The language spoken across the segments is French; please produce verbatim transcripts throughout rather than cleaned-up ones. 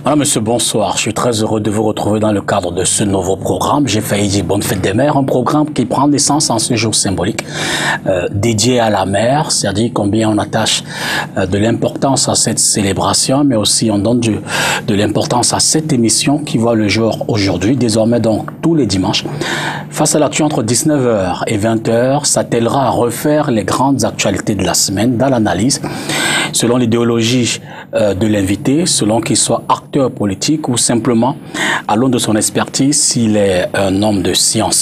Madame, monsieur, bonsoir. Je suis très heureux de vous retrouver dans le cadre de ce nouveau programme. J'ai failli dire Bonne Fête des Mères, un programme qui prend naissance en ce jour symbolique euh, dédié à la mère, c'est-à-dire combien on attache euh, de l'importance à cette célébration, mais aussi on donne du, de l'importance à cette émission qui voit le jour aujourd'hui, désormais donc tous les dimanches. Face à l'actu entre dix-neuf heures et vingt heures, s'attellera à refaire les grandes actualités de la semaine dans l'analyse, selon l'idéologie euh, de l'invité, selon qu'il soit acteur politique ou simplement à l'aune de son expertise s'il est un homme de science.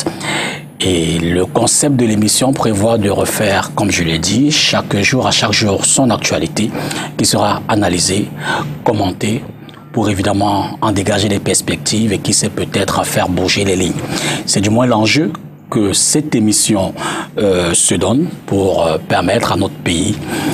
Et le concept de l'émission prévoit de refaire, comme je l'ai dit, chaque jour, à chaque jour, son actualité qui sera analysée, commentée, pour évidemment en dégager des perspectives et qui sait peut-être faire bouger les lignes. C'est du moins l'enjeu que cette émission euh, se donne pour euh, permettre à notre pays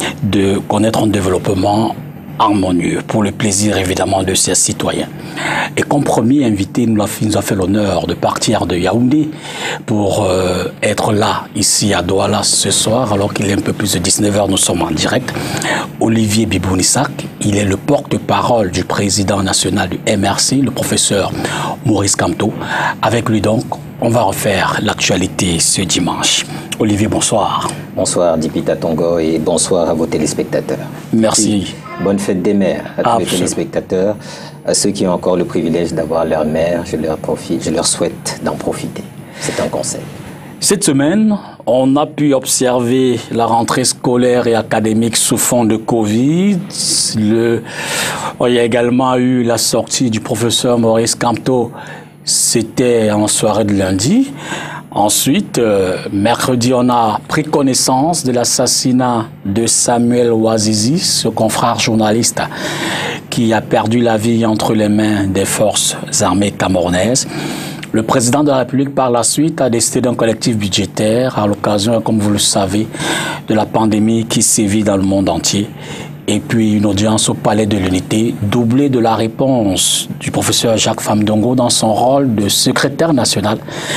de connaître un développement harmonieux, pour le plaisir évidemment de ses citoyens. Et comme premier invité, il nous a, nous a fait l'honneur de partir de Yaoundé pour euh, être là, ici à Douala ce soir, alors qu'il est un peu plus de dix-neuf heures, nous sommes en direct. Olivier Bibounissak, il est le porte-parole du président national du M R C, le professeur Maurice Kamto. Avec lui donc, on va refaire l'actualité ce dimanche. Olivier, bonsoir. Bonsoir Dipita Tongo et bonsoir à vos téléspectateurs. Merci. Puis, bonne fête des mères à tous Absolument. les téléspectateurs, à ceux qui ont encore le privilège d'avoir leur mère, je leur, profite, je leur souhaite d'en profiter. C'est un conseil. Cette semaine, on a pu observer la rentrée scolaire et académique sous fond de Covid. Le... Il y a également eu la sortie du professeur Maurice Kamto. C'était en soirée de lundi. Ensuite, euh, mercredi, on a pris connaissance de l'assassinat de Samuel Ouazizi, ce confrère journaliste qui a perdu la vie entre les mains des forces armées camerounaises. Le président de la République, par la suite, a décidé d'un collectif budgétaire à l'occasion, comme vous le savez, de la pandémie qui sévit dans le monde entier. Et puis une audience au Palais de l'Unité, doublée de la réponse du professeur Jacques Famdongo dans son rôle de secrétaire national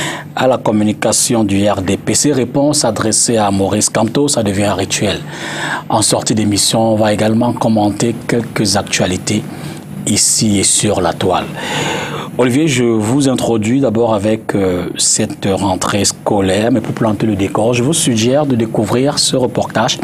à la communication du R D P C. Réponse adressée à Maurice Kamto, ça devient un rituel. En sortie d'émission, on va également commenter quelques actualités ici et sur la toile. Olivier, je vous introduis d'abord avec euh, cette rentrée scolaire, mais pour planter le décor, je vous suggère de découvrir ce reportage.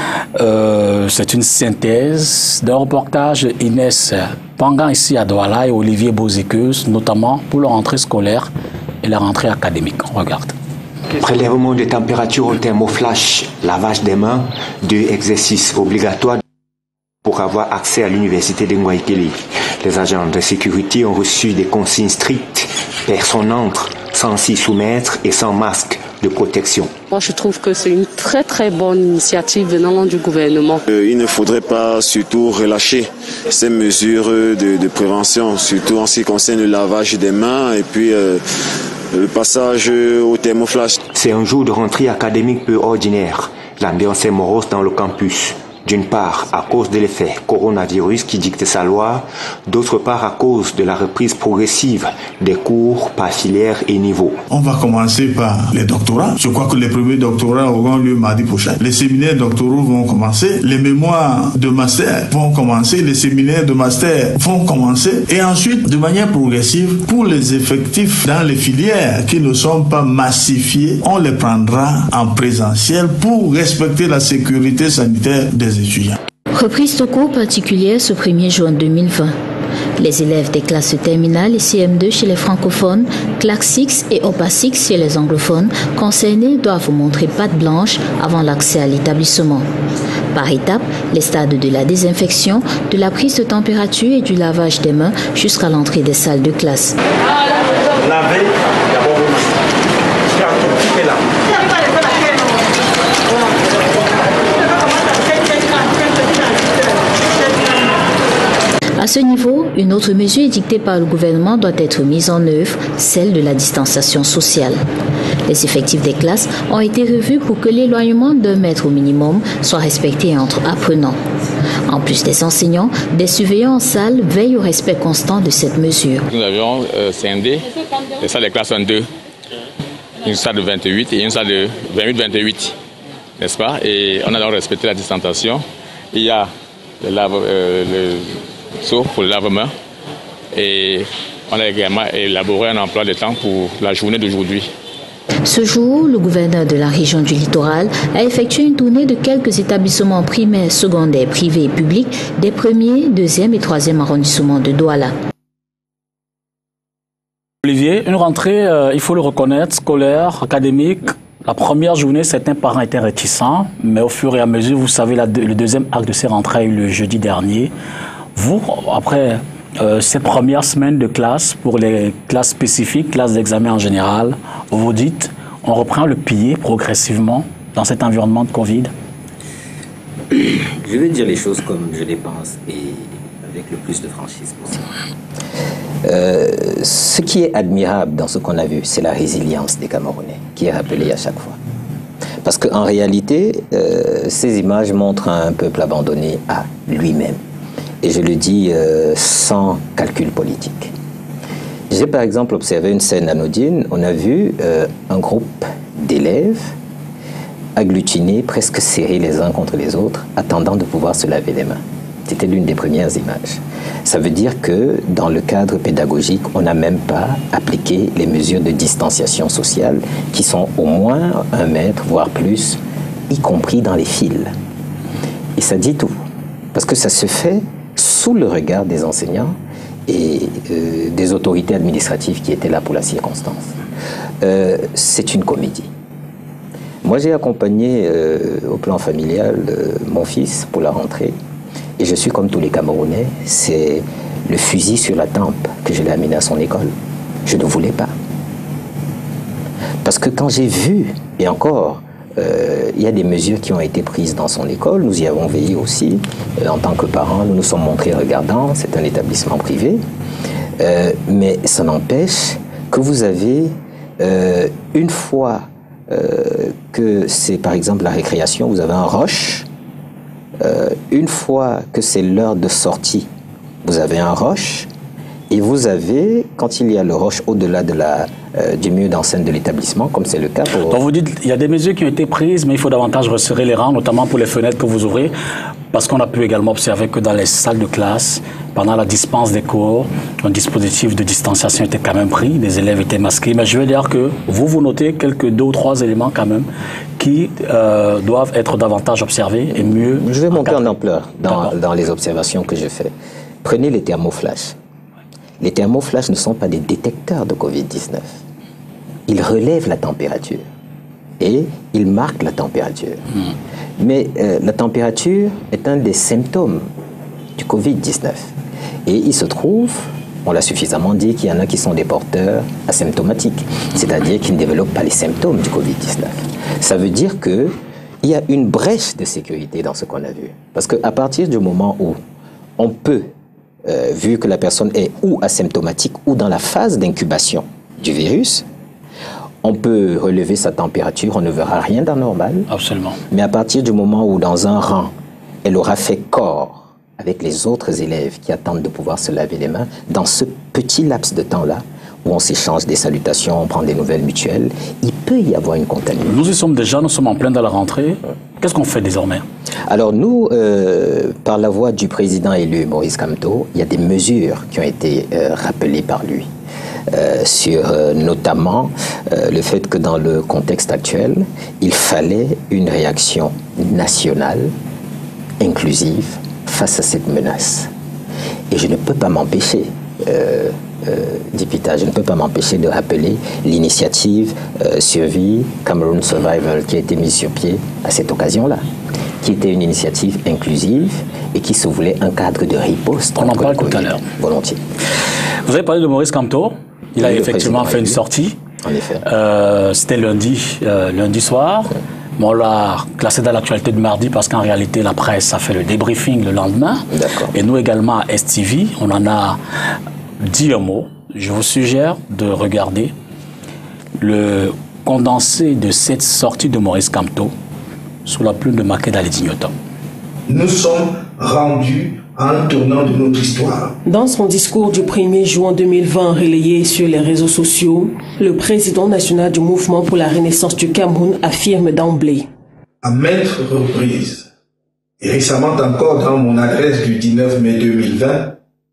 Euh, c'est une synthèse d'un reportage de Inès Pangan ici à Douala et Olivier Boziqueuse, notamment pour la rentrée scolaire et la rentrée académique. On regarde. Prélèvement de température au thermoflash, lavage des mains, deux exercices obligatoires pour avoir accès à l'université de Ngouaïkeli. Les agents de sécurité ont reçu des consignes strictes. Personne n'entre sans s'y soumettre et sans masque de protection. Moi, je trouve que c'est une très très bonne initiative venant du gouvernement. Euh, il ne faudrait pas surtout relâcher ces mesures de, de prévention, surtout en ce qui concerne le lavage des mains et puis euh, le passage au thermoflash. C'est un jour de rentrée académique peu ordinaire. L'ambiance est morose dans le campus. D'une part, à cause de l'effet coronavirus qui dicte sa loi, d'autre part à cause de la reprise progressive des cours par filière et niveau. On va commencer par les doctorats. Je crois que les premiers doctorats auront lieu mardi prochain. Les séminaires doctoraux vont commencer, les mémoires de master vont commencer, les séminaires de master vont commencer et ensuite, de manière progressive, pour les effectifs dans les filières qui ne sont pas massifiés, on les prendra en présentiel pour respecter la sécurité sanitaire des étudiants. Reprise de cours particulière ce premier juin deux mille vingt. Les élèves des classes terminales et C M deux chez les francophones, classe six et O P A six chez les anglophones concernés doivent montrer patte blanche avant l'accès à l'établissement. Par étapes, les stades de la désinfection, de la prise de température et du lavage des mains jusqu'à l'entrée des salles de classe. Lavez d'abord vos mains. Car tout est là. À ce niveau, une autre mesure édictée par le gouvernement doit être mise en œuvre, celle de la distanciation sociale. Les effectifs des classes ont été revus pour que l'éloignement d'un mètre au minimum soit respecté entre apprenants. En plus des enseignants, des surveillants en salle veillent au respect constant de cette mesure. Nous avions euh, scindé les salles de classe en deux, une salle de vingt-huit et une salle de vingt-huit vingt-huit, n'est-ce pas? Et on a donc respecté la distanciation. Il y a le lave, euh, le seau pour le lave-main Et on a également élaboré un emploi de temps pour la journée d'aujourd'hui. Ce jour, le gouverneur de la région du littoral a effectué une tournée de quelques établissements primaires, secondaires, privés et publics des premiers, deuxième et troisième arrondissements de Douala. Olivier, une rentrée, euh, il faut le reconnaître, scolaire, académique. La première journée, certains parents étaient réticents, mais au fur et à mesure, vous savez, la, le deuxième acte de ces rentrées a eu le jeudi dernier. Vous, après euh, ces premières semaines de classe, pour les classes spécifiques, classes d'examen en général, vous dites, on reprend le pied progressivement dans cet environnement de Covid? Je vais dire les choses comme je les pense et avec le plus de franchise possible. Euh, ce qui est admirable dans ce qu'on a vu, c'est la résilience des Camerounais, qui est rappelée à chaque fois. Parce qu'en réalité, euh, ces images montrent un peuple abandonné à lui-même. Et je le dis euh, sans calcul politique. J'ai par exemple observé une scène anodine. On a vu euh, un groupe d'élèves agglutinés, presque serrés les uns contre les autres, attendant de pouvoir se laver les mains. C'était l'une des premières images. Ça veut dire que dans le cadre pédagogique, on n'a même pas appliqué les mesures de distanciation sociale qui sont au moins un mètre, voire plus, y compris dans les fils. Et ça dit tout. Parce que ça se fait sous le regard des enseignants et euh, des autorités administratives qui étaient là pour la circonstance. Euh, c'est une comédie. Moi, j'ai accompagné euh, au plan familial euh, mon fils pour la rentrée. Et je suis comme tous les Camerounais, c'est le fusil sur la tempe que je l'ai amené à son école. Je ne voulais pas. Parce que quand j'ai vu, et encore, euh, il y a des mesures qui ont été prises dans son école, nous y avons veillé aussi, euh, en tant que parents, nous nous sommes montrés regardants, c'est un établissement privé, euh, mais ça n'empêche que vous avez, euh, une fois euh, que c'est par exemple la récréation, vous avez un rush. Euh, une fois que c'est l'heure de sortie, vous avez un rush, et vous avez, quand il y a le rush au-delà de la, euh, du mur d'enceinte de l'établissement, comme c'est le cas pour... Donc vous dites qu'il y a des mesures qui ont été prises, mais il faut davantage resserrer les rangs, notamment pour les fenêtres que vous ouvrez, parce qu'on a pu également observer que dans les salles de classe, pendant la dispense des cours, un dispositif de distanciation était quand même pris, les élèves étaient masqués, mais je veux dire que vous, vous notez quelques deux ou trois éléments quand même qui euh, doivent être davantage observés et mieux... Je vais monter en ampleur dans, dans les observations que je fais. Prenez les thermoflash. Les thermoflash ne sont pas des détecteurs de Covid dix-neuf. Ils relèvent la température et ils marquent la température. Mmh. Mais euh, la température est un des symptômes du Covid dix-neuf. Et il se trouve, on l'a suffisamment dit, qu'il y en a qui sont des porteurs asymptomatiques, c'est-à-dire qui ne développent pas les symptômes du Covid dix-neuf. Ça veut dire qu'il y a une brèche de sécurité dans ce qu'on a vu. Parce qu'à partir du moment où on peut, euh, vu que la personne est ou asymptomatique ou dans la phase d'incubation du virus, on peut relever sa température, on ne verra rien d'anormal. Absolument. Mais à partir du moment où dans un rang, elle aura fait corps avec les autres élèves qui attendent de pouvoir se laver les mains, dans ce petit laps de temps-là, où on s'échange des salutations, on prend des nouvelles mutuelles, il peut y avoir une contamination. Nous y sommes déjà, nous sommes en plein dans la rentrée. Qu'est-ce qu'on fait désormais? Alors nous, euh, par la voix du président élu Maurice Kamto, il y a des mesures qui ont été euh, rappelées par lui. Euh, sur euh, notamment euh, le fait que dans le contexte actuel, il fallait une réaction nationale, inclusive, face à cette menace. Et je ne peux pas m'empêcher, euh, euh, Dipita, je ne peux pas m'empêcher de rappeler l'initiative euh, Survie Cameroon Survival qui a été mise sur pied à cette occasion-là, qui était une initiative inclusive et qui se voulait un cadre de riposte. On en parle tout à l'heure. Volontiers. Vous avez parlé de Maurice Kamto. Il a oui, effectivement fait une sortie. En effet. Euh, C'était lundi, euh, lundi soir. Oui. Bon, on l'a classé dans l'actualité de mardi parce qu'en réalité, la presse a fait le débriefing le lendemain. Et nous également, à S T V, on en a dit un mot. Je vous suggère de regarder le condensé de cette sortie de Maurice Kamto sous la plume de Makeda Ledignoto. Nous sommes rendus à un tournant de notre histoire. Dans son discours du premier juin deux mille vingt relayé sur les réseaux sociaux, le président national du Mouvement pour la Renaissance du Cameroun affirme d'emblée. À maintes reprises, et récemment encore dans mon adresse du dix-neuf mai deux mille vingt,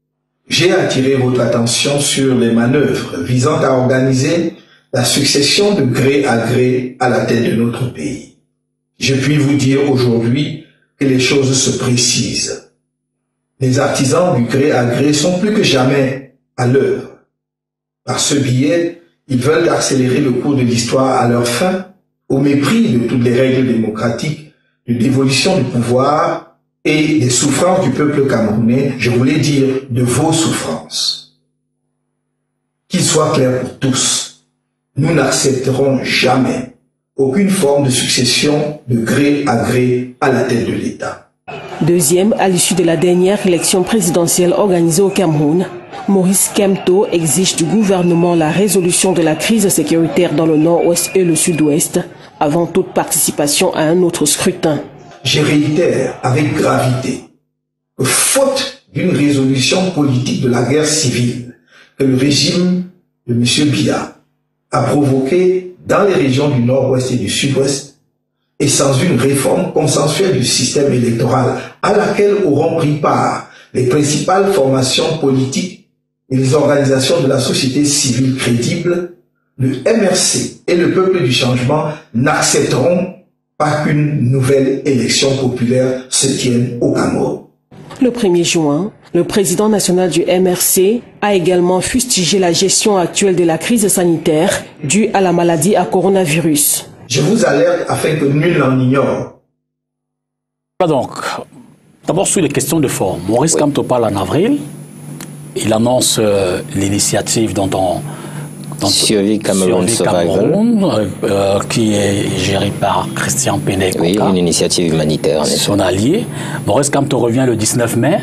j'ai attiré votre attention sur les manœuvres visant à organiser la succession de gré à gré à la tête de notre pays. Je puis vous dire aujourd'hui que les choses se précisent. Les artisans du gré à gré sont plus que jamais à l'œuvre. Par ce biais, ils veulent accélérer le cours de l'histoire à leur fin, au mépris de toutes les règles démocratiques, de dévolution du pouvoir et des souffrances du peuple camerounais, je voulais dire de vos souffrances. Qu'il soit clair pour tous, nous n'accepterons jamais aucune forme de succession de gré à gré à la tête de l'État. Deuxième, à l'issue de la dernière élection présidentielle organisée au Cameroun, Maurice Kamto exige du gouvernement la résolution de la crise sécuritaire dans le nord-ouest et le sud-ouest, avant toute participation à un autre scrutin. Je réitère avec gravité que faute d'une résolution politique de la guerre civile que le régime de M. Biya a provoquée dans les régions du nord-ouest et du sud-ouest, et sans une réforme consensuelle du système électoral à laquelle auront pris part les principales formations politiques et les organisations de la société civile crédibles, le M R C et le peuple du changement n'accepteront pas qu'une nouvelle élection populaire se tienne au Cameroun. Le premier juin, le président national du M R C a également fustigé la gestion actuelle de la crise sanitaire due à la maladie à coronavirus. Je vous alerte afin que nul n'en ignore. Donc, d'abord sur les questions de forme. Maurice oui. Kamto parle en avril. Il annonce euh, l'initiative dont on... Survie Cameroun Cameroun, euh, euh, qui est gérée par Christian Péné. Oui, une initiative humanitaire. Son allié. Maurice Kamto revient le dix-neuf mai,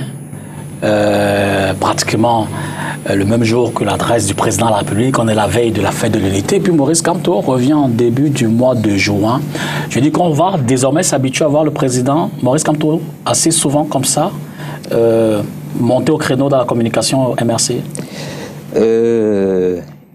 euh, pratiquement euh, le même jour que l'adresse du président de la République. On est la veille de la fête de l'unité. Puis Maurice Kamto revient en début du mois de juin. Je dis qu'on va désormais s'habituer à voir le président Maurice Kamto assez souvent comme ça, euh, monter au créneau dans la communication M R C. Euh...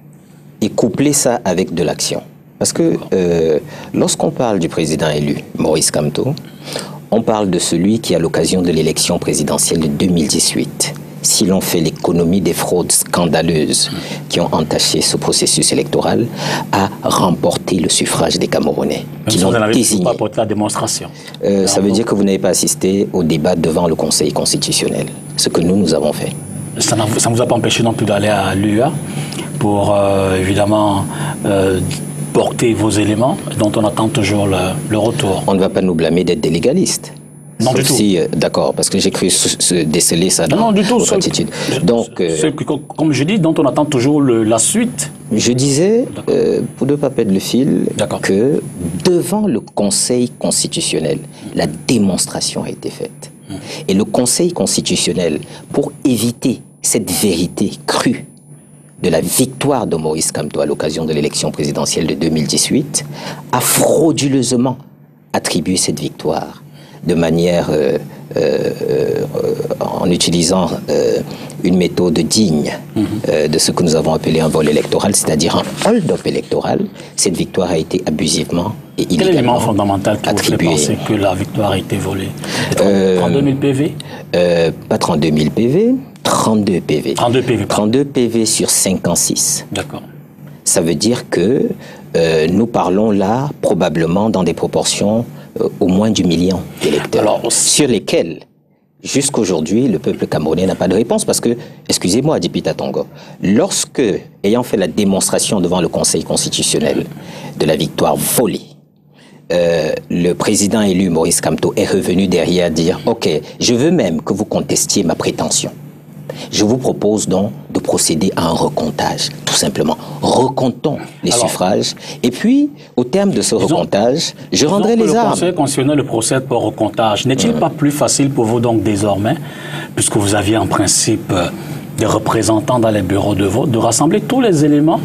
Et coupler ça avec de l'action. Parce que euh, lorsqu'on parle du président élu, Maurice Kamto, on parle de celui qui, à l'occasion de l'élection présidentielle de deux mille dix-huit, si l'on fait l'économie des fraudes scandaleuses qui ont entaché ce processus électoral, a remporté le suffrage des Camerounais. Qui l'ont désigné. Pas porté la démonstration. Euh, ça veut dire que vous n'avez pas assisté au débat devant le Conseil constitutionnel. Ce que nous, nous avons fait. Ça ne vous a pas empêché non plus d'aller à l'U A pour euh, évidemment euh, porter vos éléments dont on attend toujours le, le retour. On ne va pas nous blâmer d'être des légalistes. Non, du tout. Si, euh, d'accord, parce que j'ai cru se, se déceler ça dans non, non, du tout, votre attitude. Donc, euh, que, comme je dis, dont on attend toujours le, la suite. Je disais, euh, pour ne pas perdre le fil, que devant le Conseil constitutionnel, la démonstration a été faite. Hum. Et le Conseil constitutionnel, pour éviter cette vérité crue de la victoire de Maurice Kamto à l'occasion de l'élection présidentielle de deux mille dix-huit, a frauduleusement attribué cette victoire de manière, euh, euh, euh, en utilisant euh, une méthode digne mm-hmm. euh, de ce que nous avons appelé un vol électoral, c'est-à-dire un hold-up électoral. Cette victoire a été abusivement et illégalement Quel élément fondamental qui attribué. vous fait penser que la victoire a été volée? trente-deux mille P V euh, Pas trente-deux mille P V, trente-deux P V. trente-deux P V. trente-deux P V sur cinquante-six. D'accord. Ça veut dire que euh, nous parlons là probablement dans des proportions euh, au moins du million d'électeurs. Alors, sur lesquels, jusqu'aujourd'hui, le peuple camerounais n'a pas de réponse parce que, excusez-moi, Dipita Tongo, lorsque, ayant fait la démonstration devant le Conseil constitutionnel de la victoire volée, Euh, le président élu Maurice Kamto est revenu derrière dire « Ok, je veux même que vous contestiez ma prétention. Je vous propose donc de procéder à un recomptage, tout simplement. Recomptons les Alors, suffrages. Et puis, au terme de ce disons, recomptage, je rendrai les le armes. » Le Conseil constitutionnel procède par recomptage. N'est-il mmh. pas plus facile pour vous donc désormais, puisque vous aviez en principe euh, des représentants dans les bureaux de vote, de rassembler tous les éléments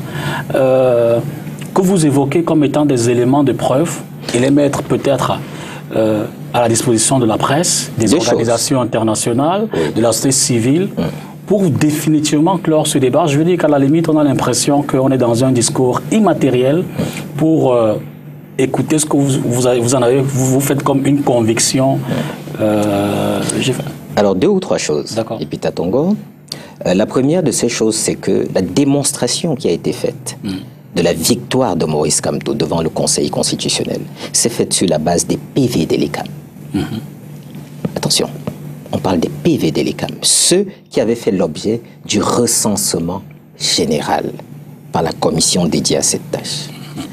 euh, que vous évoquez comme étant des éléments de preuve et les mettre peut-être euh, à la disposition de la presse, des, des organisations choses. internationales, oui. de la société civile, oui. pour définitivement clore ce débat. Je veux dire qu'à la limite, on a l'impression qu'on est dans un discours immatériel oui. pour euh, écouter ce que vous, vous, avez, vous en avez, vous, vous faites comme une conviction. Oui. Euh, Alors, deux ou trois choses. D'accord. Et puis, Tatongo, Euh, la première de ces choses, c'est que la démonstration qui a été faite mmh. de la victoire de Maurice Kamto devant le Conseil constitutionnel s'est faite sur la base des P V d'E L E C A M. Mmh. Attention, on parle des P V d'E L E C A M, ceux qui avaient fait l'objet du recensement général par la commission dédiée à cette tâche.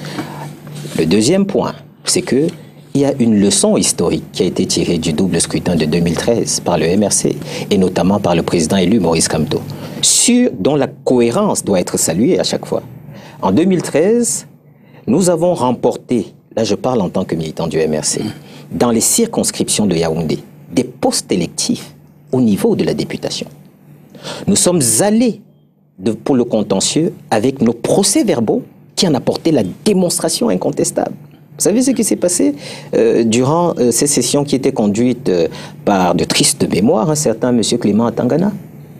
Le deuxième point, c'est que il y a une leçon historique qui a été tirée du double scrutin de deux mille treize par le M R C et notamment par le président élu Maurice Kamto, sur, dont la cohérence doit être saluée à chaque fois. En deux mille treize, nous avons remporté, là je parle en tant que militant du M R C, dans les circonscriptions de Yaoundé, des postes électifs au niveau de la députation. Nous sommes allés de, pour le contentieux avec nos procès-verbaux qui en apportaient la démonstration incontestable. Vous savez ce qui s'est passé euh, durant euh, ces sessions qui étaient conduites euh, par de tristes mémoires, un certain M. Clément Atangana?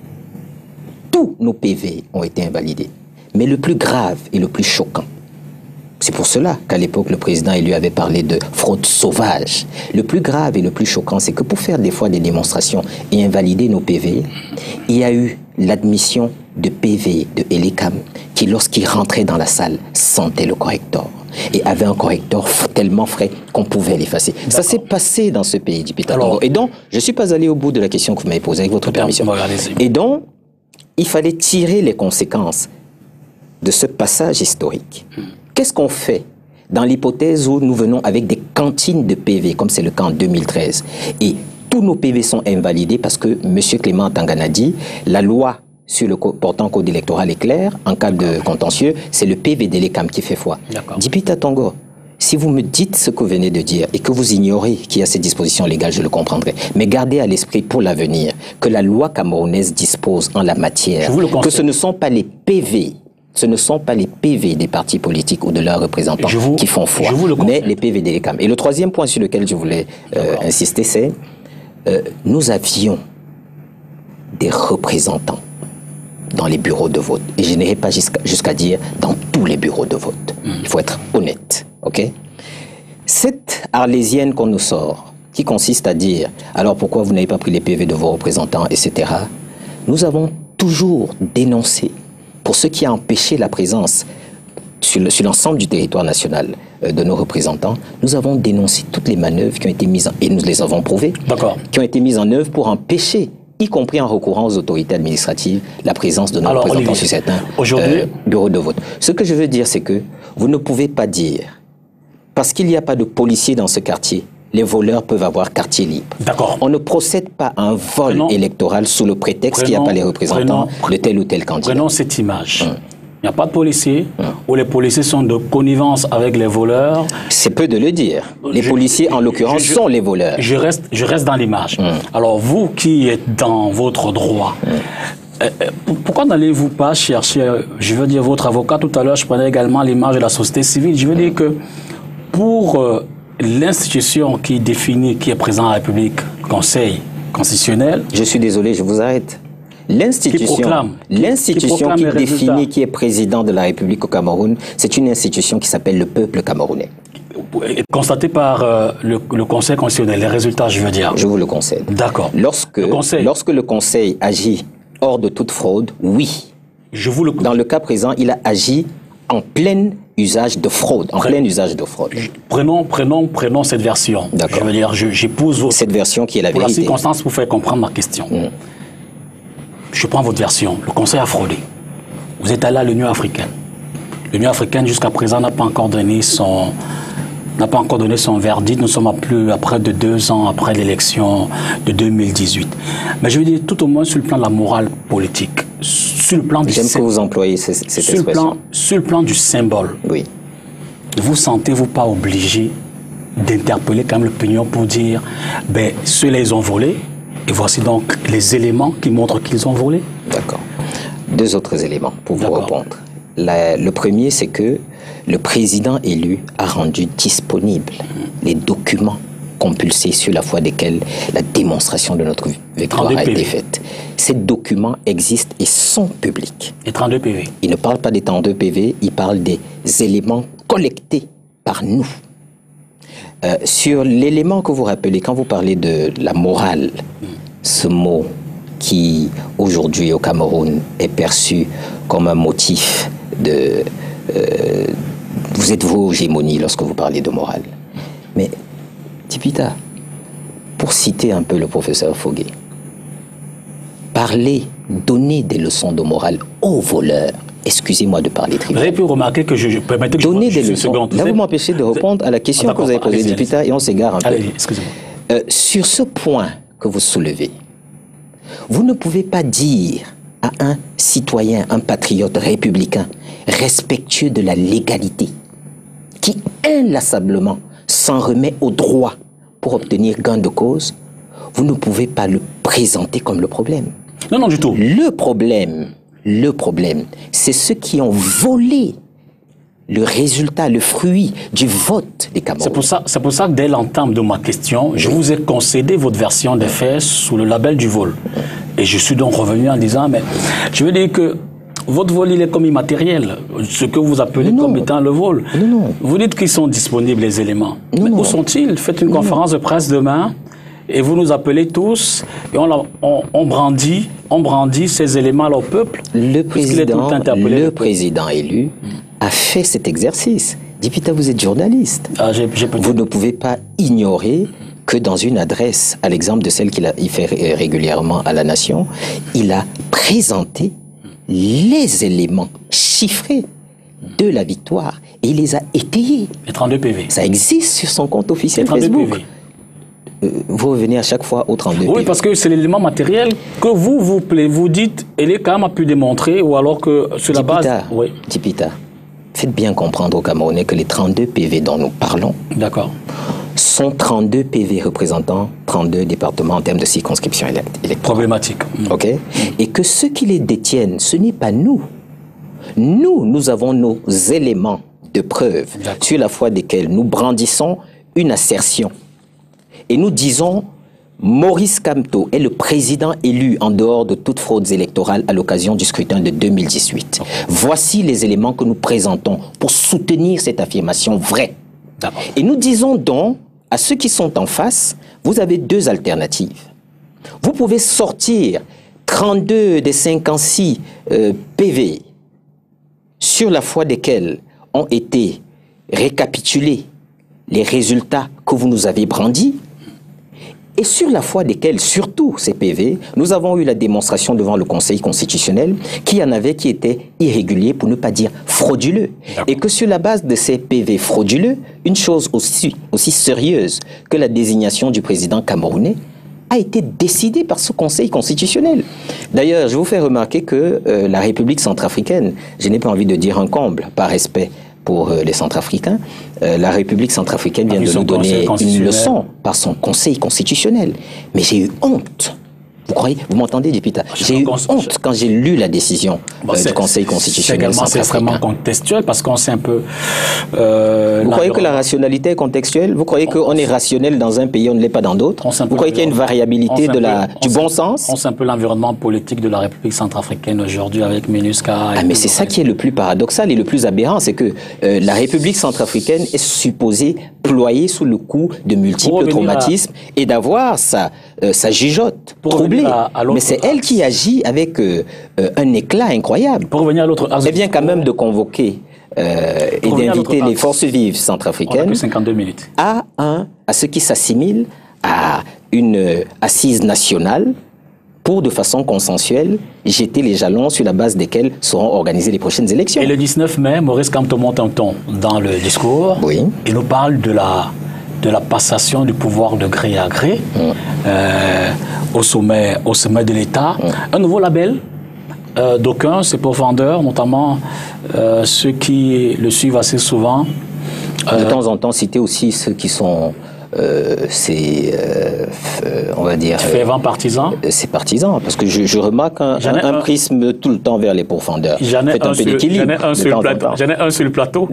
Tous nos P V ont été invalidés. Mais le plus grave et le plus choquant, c'est pour cela qu'à l'époque, le président élu avait parlé de fraude sauvage. Le plus grave et le plus choquant, c'est que pour faire des fois des démonstrations et invalider nos P V, il y a eu l'admission de P V de L E C A M qui, lorsqu'il rentrait dans la salle, sentait le correcteur et avait un correcteur tellement frais qu'on pouvait l'effacer. Ça s'est passé dans ce pays du Pitatongo. Et donc, je ne suis pas allé au bout de la question que vous m'avez posée avec votre permission. Et donc, il fallait tirer les conséquences de ce passage historique. Qu'est-ce qu'on fait dans l'hypothèse où nous venons avec des cantines de P V, comme c'est le cas en deux mille treize, et tous nos P V sont invalidés parce que M. Clément Atangana dit la loi sur le portant code électoral est claire, en cas de contentieux, c'est le P V d'E L E C A M qui fait foi. Dit Pitatongo, si vous me dites ce que vous venez de dire et que vous ignorez qu'il y a ces dispositions légales, je le comprendrai. Mais gardez à l'esprit pour l'avenir que la loi camerounaise dispose en la matière, que ce ne sont pas les P V, ce ne sont pas les P V des partis politiques ou de leurs représentants vous, qui font foi, mais les P V d'E L E C A M. Et le troisième point sur lequel je voulais euh, insister, c'est euh, nous avions des représentants dans les bureaux de vote. Et je n'irai pas jusqu'à jusqu'à dire dans tous les bureaux de vote. Mmh. Il faut être honnête. Okay? Cette arlésienne qu'on nous sort, qui consiste à dire alors pourquoi vous n'avez pas pris les P V de vos représentants, et cetera, nous avons toujours dénoncé pour ce qui a empêché la présence sur l'ensemble du territoire national euh, de nos représentants, nous avons dénoncé toutes les manœuvres qui ont été mises en, et nous les avons prouvées, qui ont été mises en œuvre pour empêcher, y compris en recourant aux autorités administratives, la présence de nos Alors, représentants Olivier, sur certains euh, bureaux de vote. Ce que je veux dire, c'est que vous ne pouvez pas dire, parce qu'il n'y a pas de policiers dans ce quartier, les voleurs peuvent avoir quartier libre. D'accord. On ne procède pas à un vol prenons, électoral sous le prétexte qu'il n'y a pas les représentants prenons, de tel ou tel candidat. Prenons cette image. Hum. Il n'y a pas de policiers, hum. ou les policiers sont de connivence avec les voleurs. C'est peu de le dire. Les je, policiers, en l'occurrence, sont les voleurs. Je reste, je reste dans l'image. Hum. Alors, vous qui êtes dans votre droit, hum. euh, pourquoi n'allez-vous pas chercher, je veux dire, votre avocat, tout à l'heure, je prenais également l'image de la société civile. Je veux dire que pour euh, l'institution qui définit, qui est présente à la République, Conseil constitutionnel... Je suis désolé, je vous arrête. L'institution l'institution qui, qui définit qui est président de la République au Cameroun, c'est une institution qui s'appelle le peuple camerounais. Constaté par euh, le, le Conseil constitutionnel, les résultats, je veux dire. Je vous le concède. D'accord. Lorsque, lorsque le Conseil agit hors de toute fraude, oui. Je vous le... Dans le cas présent, il a agi en plein usage de fraude, en Pre plein usage de fraude. Prenons, prenons, prenons cette version. D'accord. Je veux dire, j'épouse votre... Cette version qui est la pour vérité. Pour la circonstance, vous faire comprendre ma question. Mm. Je prends votre version. Le Conseil a fraudé. Vous êtes allé à l'Union africaine. L'Union africaine, jusqu'à présent, n'a pas encore donné son... n'a pas encore donné son verdict. Nous sommes à plus à près de deux ans après l'élection de deux mille dix-huit. Mais je veux dire, tout au moins sur le plan de la morale politique, sur le plan du... J'aime que vous employez cette, cette sur expression. Le plan, sur le plan du symbole, oui. Vous sentez-vous pas obligé d'interpeller quand même l'opinion pour dire, ben, ceux-là, ils ont volé, et voici donc les éléments qui montrent qu'ils ont volé? D'accord. Deux autres éléments pour vous répondre. La, le premier, c'est que le président élu a rendu disponibles les documents compulsés sur la foi desquels la démonstration de notre victoire a été faite. Ces documents existent et sont publics. Et trente-deux P V. Il ne parle pas des trente-deux P V, il parle des éléments collectés par nous. Euh, sur l'élément que vous rappelez, quand vous parlez de la morale, mm. ce mot qui, aujourd'hui au Cameroun, est perçu comme un motif de... Euh, vous êtes vos hégémonies lorsque vous parlez de morale. Mais, Tipita, pour citer un peu le professeur Foguet, parler, donner des leçons de morale aux voleurs, excusez-moi de parler très Vous avez pu remarquer que je, je permettez que donner je des leçons. Seconde, Là, vous m'empêchez de répondre à la question que vous avez posée, Tipita, et on s'égare un peu. Allez, excusez-moi. Euh, sur ce point que vous soulevez, vous ne pouvez pas dire à un citoyen, un patriote républicain, respectueux de la légalité, qui inlassablement s'en remet au droit pour obtenir gain de cause, vous ne pouvez pas le présenter comme le problème. Non, non, du tout. Le problème, le problème, c'est ceux qui ont volé le résultat, le fruit du vote des Camerounais. C'est pour ça, c'est pour ça que dès l'entame de ma question, je vous ai concédé votre version des faits sous le label du vol. Et je suis donc revenu en disant, mais je veux dire que votre vol, il est comme immatériel, ce que vous appelez non, comme étant le vol. Non, non. Vous dites qu'ils sont disponibles, les éléments. Non, mais non. où sont-ils? Faites une non, conférence non. de presse demain et vous nous appelez tous et on, on, on, brandit, on brandit ces éléments au peuple. Le président, le, le président élu mmh. a fait cet exercice. Dipita, vous êtes journaliste. Ah, j'ai, j'ai vous ne pouvez pas ignorer que dans une adresse, à l'exemple de celle qu'il a, il fait régulièrement à la nation, il a présenté les éléments chiffrés de la victoire et il les a étayés. Les trente-deux P V. Ça existe sur son compte officiel les Facebook. P V. Euh, vous revenez à chaque fois au trente-deux P V. Oui, parce que c'est l'élément matériel que vous, vous, vous dites, elle est quand même a pu démontrer, ou alors que sur la base... Oui. Tipita, faites bien comprendre aux Camerounais que les trente-deux P V dont nous parlons D'accord. sont trente-deux P V représentant trente-deux départements en termes de circonscription électorale. Problématique. OK. Et que ceux qui les détiennent, ce n'est pas nous. Nous, nous avons nos éléments de preuve sur la foi desquels nous brandissons une assertion. Et nous disons, Maurice Kamto est le président élu en dehors de toute fraude électorale à l'occasion du scrutin de deux mille dix-huit. Voici les éléments que nous présentons pour soutenir cette affirmation vraie. Et nous disons donc à ceux qui sont en face, vous avez deux alternatives. Vous pouvez sortir trente-deux des cinquante-six euh, P V sur la foi desquels ont été récapitulés les résultats que vous nous avez brandis, et sur la foi desquels, surtout ces P V, nous avons eu la démonstration devant le Conseil constitutionnel qu'il y en avait qui étaient irréguliers, pour ne pas dire frauduleux. Et que sur la base de ces P V frauduleux, une chose aussi, aussi sérieuse que la désignation du président camerounais a été décidée par ce Conseil constitutionnel. D'ailleurs, je vous fais remarquer que euh, la République centrafricaine, je n'ai pas envie de dire un comble, par respect pour euh, les Centrafricains, euh, la République centrafricaine vient de nous donner une leçon par son Conseil constitutionnel. Mais j'ai eu honte. Vous croyez, vous m'entendez, Dipita? J'ai eu honte quand j'ai lu la décision bon, euh, du Conseil constitutionnel centrafricain. C'est extrêmement contextuel parce qu'on sait un peu... Euh, vous croyez que la rationalité est contextuelle? Vous croyez qu'on est rationnel dans un pays, on ne l'est pas dans d'autres? Vous croyez qu'il y a une variabilité de la, du bon sens? On sait un peu l'environnement politique de la République centrafricaine aujourd'hui avec MINUSCA. Ah, mais c'est ça qui est le plus paradoxal et le plus aberrant, c'est que euh, la République centrafricaine est supposée ployer sous le coup de multiples traumatismes à... et d'avoir sa, euh, sa jugeote troublée. À, à mais c'est elle qui agit avec euh, euh, un éclat incroyable. Pour revenir à l'autre... C'est bien quand même de convoquer euh, et d'inviter les forces vives centrafricaines à, un, à ce qui s'assimile à une euh, assise nationale pour, de façon consensuelle, jeter les jalons sur la base desquels seront organisées les prochaines élections. Et le dix-neuf mai, Maurice Kamto monte un ton dans le discours. Oui. Il nous parle de la, de la passation du pouvoir de gré à gré mmh. euh, au, sommet, au sommet de l'État. Mmh. Un nouveau label. Euh, d'aucuns, c'est pour vendeurs, notamment euh, ceux qui le suivent assez souvent. Euh, de temps en temps, citer aussi ceux qui sont... Euh, c'est, euh, on va dire... Fervent partisan. Euh, c'est partisan, parce que je, je remarque un, un, un prisme tout le temps vers les profondeurs. J'en ai, un, un, sur, j'en ai un sur le plateau. J'en ai un sur le plateau.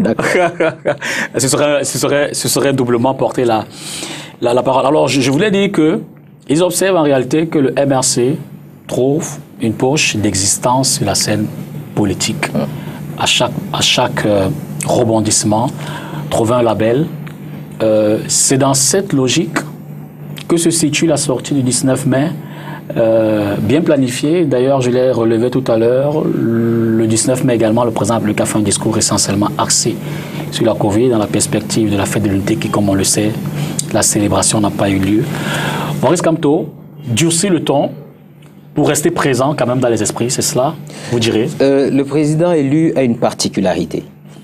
ce, serait, ce, serait, ce serait doublement porter la, la, la parole. Alors, je, je voulais dire que ils observent en réalité que le M R C trouve une poche d'existence sur la scène politique. Hum. À chaque, à chaque euh, rebondissement, trouver un label. Euh, c'est dans cette logique que se situe la sortie du dix-neuf mai euh, bien planifié. D'ailleurs, je l'ai relevé tout à l'heure. Le dix-neuf mai également, le président République a fait un discours essentiellement axé sur la Covid, dans la perspective de la fête de l'unité qui, comme on le sait, la célébration n'a pas eu lieu. Maurice Kamto durcit le ton pour rester présent quand même dans les esprits, c'est cela, vous direz? euh, Le président élu a une particularité.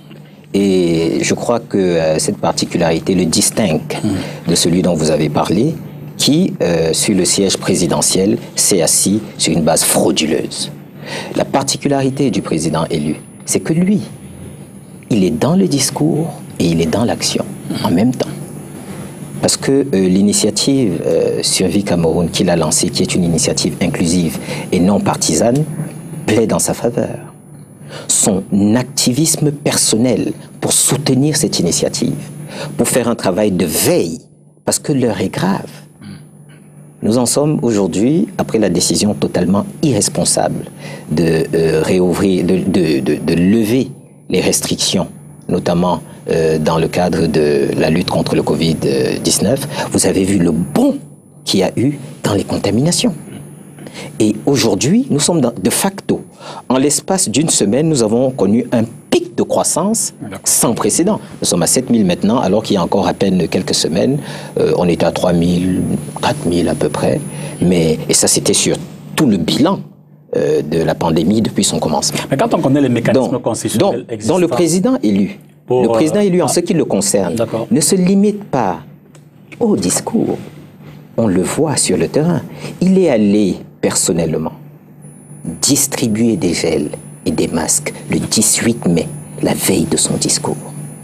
Et je crois que euh, cette particularité le distingue mmh. de celui dont vous avez parlé, qui, euh, sur le siège présidentiel, s'est assis sur une base frauduleuse. La particularité du président élu, c'est que lui, il est dans le discours et il est dans l'action en même temps. Parce que euh, l'initiative euh, Survie Cameroun qu'il a lancée, qui est une initiative inclusive et non partisane, plaît dans sa faveur. Son activisme personnel pour soutenir cette initiative, pour faire un travail de veille, parce que l'heure est grave. Nous en sommes aujourd'hui, après la décision totalement irresponsable de euh, réouvrir, de, de, de, de lever les restrictions, notamment euh, dans le cadre de la lutte contre le Covid dix-neuf, vous avez vu le bond qu'il y a eu dans les contaminations. Et aujourd'hui, nous sommes dans, de facto, en l'espace d'une semaine, nous avons connu un pic de croissance sans précédent. Nous sommes à sept mille maintenant, alors qu'il y a encore à peine quelques semaines, euh, on était à trois mille, quatre mille à peu près. Mais, et ça, c'était sur tout le bilan euh, de la pandémie depuis son commencement. Mais quand on connaît les mécanismes donc, constitutionnels donc, donc le président élu, pour, le président élu, euh, en ah, ce qui le concerne, ne se limite pas au discours. On le voit sur le terrain. Il est allé personnellement distribuer des gels et des masques le dix-huit mai, la veille de son discours,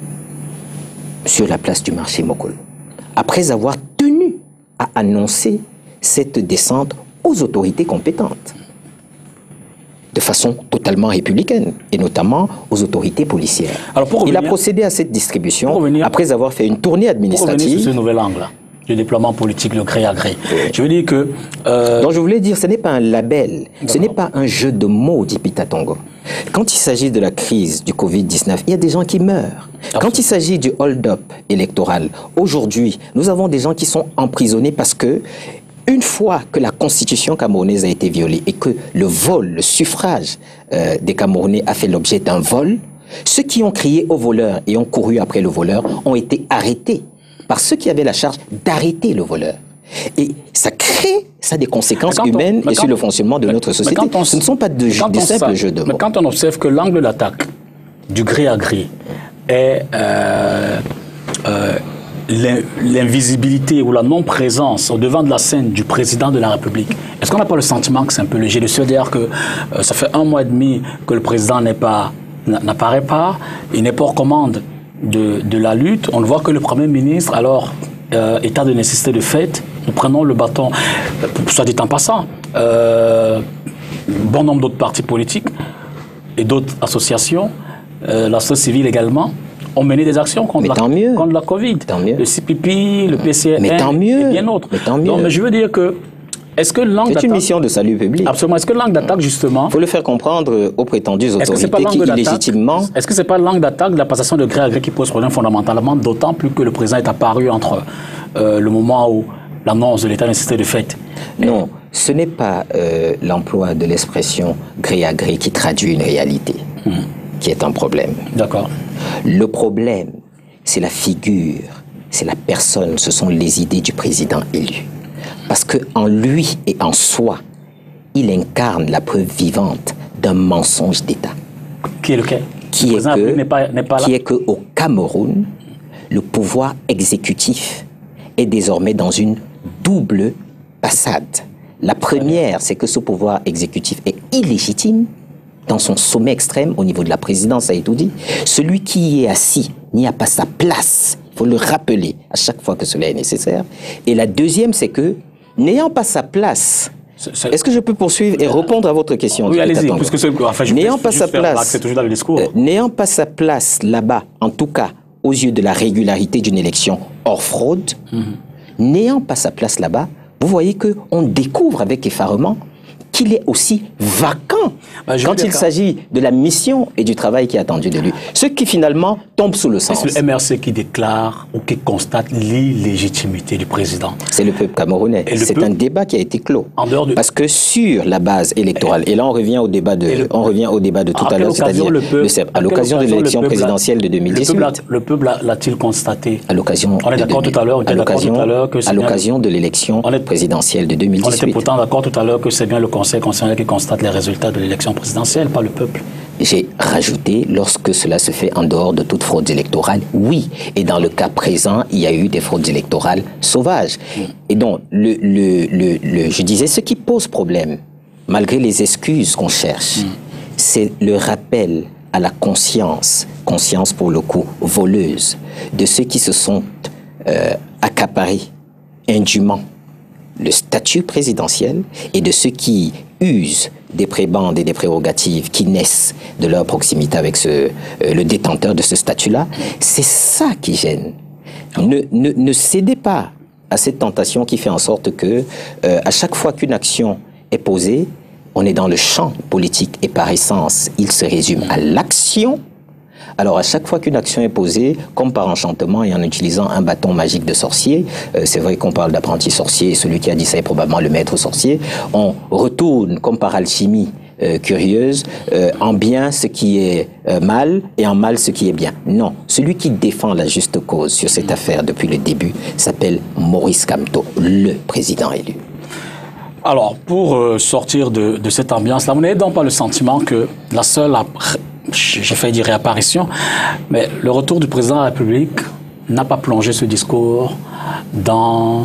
sur la place du marché Mokolo, après avoir tenu à annoncer cette descente aux autorités compétentes, de façon totalement républicaine, et notamment aux autorités policières. Alors pour revenir, il a procédé à cette distribution revenir, après avoir fait une tournée administrative. Pour revenir sur ce nouvel angle-là du déploiement politique, le gré à gré. Oui. Je veux dire que... Euh... Donc je voulais dire, ce n'est pas un label, ce n'est pas un jeu de mots, dit Pita Tongo. Quand il s'agit de la crise du Covid dix-neuf, il y a des gens qui meurent. Absolument. Quand il s'agit du hold-up électoral, aujourd'hui, nous avons des gens qui sont emprisonnés parce que, une fois que la constitution camerounaise a été violée et que le vol, le suffrage euh, des Camerounais a fait l'objet d'un vol, ceux qui ont crié au voleur et ont couru après le voleur ont été arrêtés par ceux qui avaient la charge d'arrêter le voleur. Et ça crée ça a des conséquences humaines on, et quand, sur le fonctionnement de mais, notre société. On, Ce ne sont pas de, de simples jeux de mots. Mais quand on observe que l'angle d'attaque du gré à gré est euh, euh, l'invisibilité ou la non-présence au devant de la scène du président de la République, est-ce qu'on n'a pas le sentiment que c'est un peu léger de se dire que euh, ça fait un mois et demi que le président n'est pas, n'apparaît pas, il n'est pas aux commandes de, de la lutte. On voit que le Premier ministre, alors, euh, état de nécessité de fait, nous prenons le bâton, soit dit en passant, euh, bon nombre d'autres partis politiques et d'autres associations, euh, la société civile également, ont mené des actions contre, la, contre la Covid. Le C P P, le P C N mais tant mieux. Et bien d'autres. Mais tant mieux. Donc, mais je veux dire que est-ce que l'angle d'attaque... C'est une mission de salut public. Absolument. Est-ce que l'angle d'attaque, justement... Il faut le faire comprendre aux prétendues autorités qui, illégitimement... Est-ce que ce n'est pas l'angle d'attaque de la passation de gré à gré qui pose problème fondamentalement, d'autant plus que le président est apparu entre euh, le moment où l'annonce de l'état de nécessité de fait? Non, ce n'est pas euh, l'emploi de l'expression gré à gré qui traduit une réalité, hmm. qui est un problème. D'accord. Le problème, c'est la figure, c'est la personne, ce sont les idées du président élu. Parce qu'en lui et en soi, il incarne la preuve vivante d'un mensonge d'État. Qui est lequel? Qui est que, n'est pas, n'est pas là. Qui est qu'au Cameroun, le pouvoir exécutif est désormais dans une double passade. La première, c'est que ce pouvoir exécutif est illégitime dans son sommet extrême au niveau de la présidence, ça a été dit. Celui qui y est assis n'y a pas sa place. Il faut le rappeler à chaque fois que cela est nécessaire. Et la deuxième, c'est que, n'ayant pas sa place, est-ce que je peux poursuivre et répondre à votre question? Oui, allez-y, puisque c'est... Enfin, n'ayant pas sa place, c'est toujours dans le discours. Euh, n'ayant pas sa place là-bas, en tout cas, aux yeux de la régularité d'une élection hors fraude, mm-hmm. n'ayant pas sa place là-bas, vous voyez qu'on découvre avec effarement qu'il est aussi vacant bah, quand il s'agit de la mission et du travail qui est attendu de lui. Ce qui finalement tombe sous le sens. C'est le M R C qui déclare ou qui constate l'illégitimité du président. C'est le peuple camerounais. C'est un débat qui a été clos. En dehors de... Parce que sur la base électorale, et là on revient au débat de, le... on revient au débat de tout à, à l'heure, c'est-à-dire le peuple, à l'occasion de l'élection présidentielle de deux mille dix-huit. Le peuple l'a-t-il constaté? À l'occasion. On est d'accord tout à l'heure. À l'occasion de l'élection présidentielle de deux mille dix-huit. On était pourtant d'accord tout à l'heure que c'est bien le Conseil constitutionnel qui constate les résultats de l'élection présidentielle, pas le peuple. J'ai rajouté, lorsque cela se fait en dehors de toute fraude électorale, oui. Et dans le cas présent, il y a eu des fraudes électorales sauvages. Mm. Et donc, le, le, le, le, je disais, ce qui pose problème, malgré les excuses qu'on cherche, mm. c'est le rappel à la conscience, conscience pour le coup voleuse, de ceux qui se sont euh, accaparés indûment le statut présidentiel et de ceux qui usent des prébendes et des prérogatives qui naissent de leur proximité avec ce, euh, le détenteur de ce statut-là. C'est ça qui gêne. Ne, ne, ne cédez pas à cette tentation qui fait en sorte que, euh, à chaque fois qu'une action est posée, on est dans le champ politique et par essence, il se résume à l'action. Alors, à chaque fois qu'une action est posée, comme par enchantement et en utilisant un bâton magique de sorcier, euh, c'est vrai qu'on parle d'apprenti sorcier, et celui qui a dit ça est probablement le maître sorcier, on retourne, comme par alchimie euh, curieuse, euh, en bien ce qui est euh, mal et en mal ce qui est bien. Non, celui qui défend la juste cause sur cette affaire depuis le début s'appelle Maurice Kamto, le président élu. Alors, pour euh, sortir de, de cette ambiance-là, vous n'avez donc pas le sentiment que la seule... j'ai failli dire réapparition, mais le retour du président de la République n'a pas plongé ce discours dans,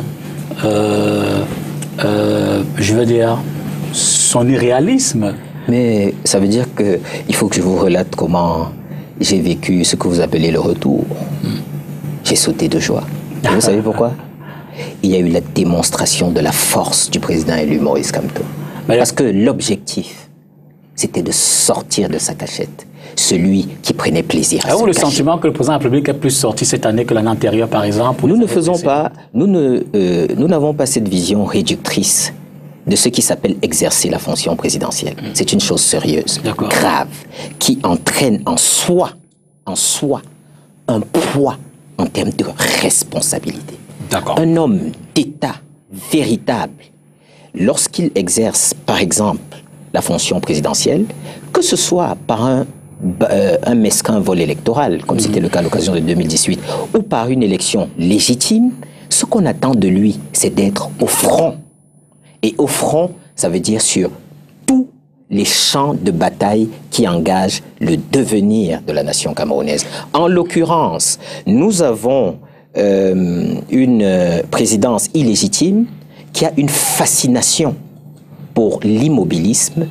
euh, euh, je veux dire, son irréalisme. Mais ça veut dire qu'il faut que je vous relate comment j'ai vécu ce que vous appelez le retour. Mm. J'ai sauté de joie. Et vous savez pourquoi? Il y a eu la démonstration de la force du président élu Maurice Kamto. Mais Parce que l'objectif, c'était de sortir de sa cachette. Celui qui prenait plaisir à Avez-vous le cacher. sentiment que le président de la République est plus sorti cette année que l'année antérieure, par exemple? Nous ne faisons pas, nous ne, euh, nous n'avons pas cette vision réductrice de ce qui s'appelle exercer la fonction présidentielle. Mmh. C'est une chose sérieuse, grave, qui entraîne en soi, en soi, un poids en termes de responsabilité. Un homme d'État véritable, lorsqu'il exerce, par exemple, la fonction présidentielle, que ce soit par un, euh, un mesquin vol électoral, comme mmh. c'était le cas à l'occasion de deux mille dix-huit, ou par une élection légitime, ce qu'on attend de lui, c'est d'être au front. Et au front, ça veut dire sur tous les champs de bataille qui engagent le devenir de la nation camerounaise. En l'occurrence, nous avons euh, une présidence illégitime qui a une fascination pour l'immobilisme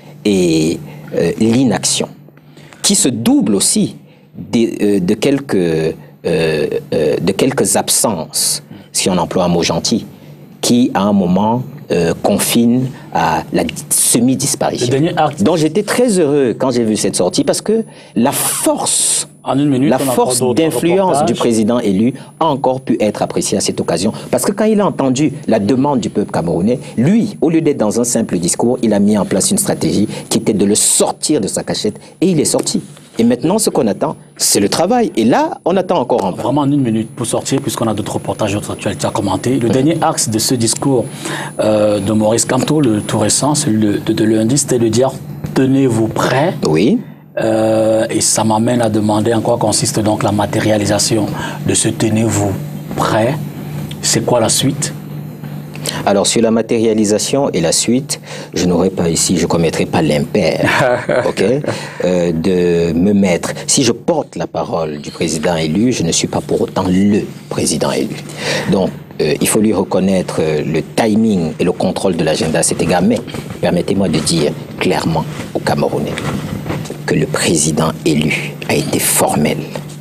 et euh, l'inaction, qui se double aussi de, euh, de, quelques, euh, euh, de quelques absences, si on emploie un mot gentil, qui à un moment euh, confinent à la semi-disparition. Donc j'étais très heureux quand j'ai vu cette sortie parce que la force, en une minute, la force d'influence du président élu a encore pu être appréciée à cette occasion. Parce que quand il a entendu la demande du peuple camerounais, lui, au lieu d'être dans un simple discours, il a mis en place une stratégie qui était de le sortir de sa cachette et il est sorti. Et maintenant, ce qu'on attend, c'est le travail. Et là, on attend encore un peu. Vraiment en une minute pour sortir, puisqu'on a d'autres reportages, d'autres actualités à commenter. Le mmh. dernier axe de ce discours euh, de Maurice Kamto, le tout récent, celui de, de, de lundi, c'était de dire « tenez-vous prêts ». Oui. Euh, et ça m'amène à demander en quoi consiste donc la matérialisation de ce « tenez-vous prêts ». C'est quoi la suite? Alors, sur la matérialisation et la suite, je n'aurais pas ici, je ne commettrai pas l'impair, ok, euh, de me mettre. Si je porte la parole du président élu, je ne suis pas pour autant le président élu. Donc, euh, il faut lui reconnaître euh, le timing et le contrôle de l'agenda à cet égard. Mais, permettez-moi de dire clairement aux Camerounais que le président élu a été formel.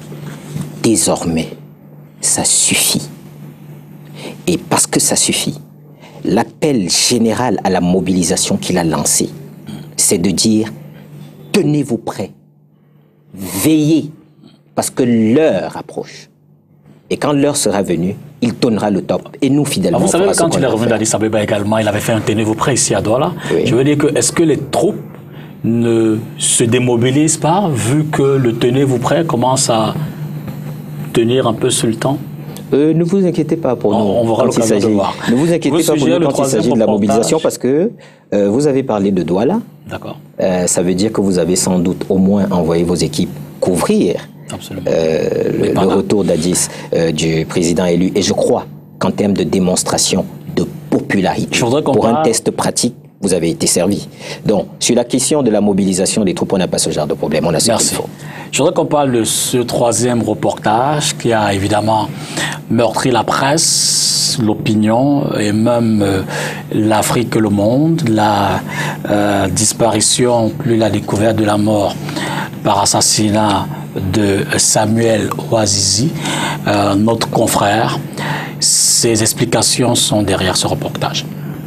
Désormais, ça suffit. Et parce que ça suffit, l'appel général à la mobilisation qu'il a lancé, c'est de dire « tenez-vous prêts, veillez, parce que l'heure approche. Et quand l'heure sera venue, il donnera le top. Et nous, fidèlement, vous savez, quand il est revenu faire. d'Addis Abeba également, il avait fait un tenez-vous prêt ici à Douala. Oui. Je veux dire que, est-ce que les troupes ne se démobilisent pas, vu que le tenez-vous prêt commence à tenir un peu sur le temps? Euh, ne vous inquiétez pas pour nous. On verra l'occasion de voir. Ne vous inquiétez vous pas pour nous quand il s'agit de la mobilisation, parce que euh, vous avez parlé de Douala. D'accord. Euh, ça veut dire que vous avez sans doute au moins envoyé vos équipes couvrir euh, le, le retour d'Addis euh, du président élu. Et je crois qu'en termes de démonstration de popularité, pour un test pratique, vous avez été servi. Donc, sur la question de la mobilisation des troupes, on n'a pas ce genre de problème. On a ce qu'il faut. Je voudrais qu'on parle de ce troisième reportage qui a évidemment meurtri la presse, l'opinion et même euh, l'Afrique et le monde. La euh, disparition, plus la découverte de la mort par assassinat de Samuel Ouazizi, euh, notre confrère. Ces explications sont derrière ce reportage.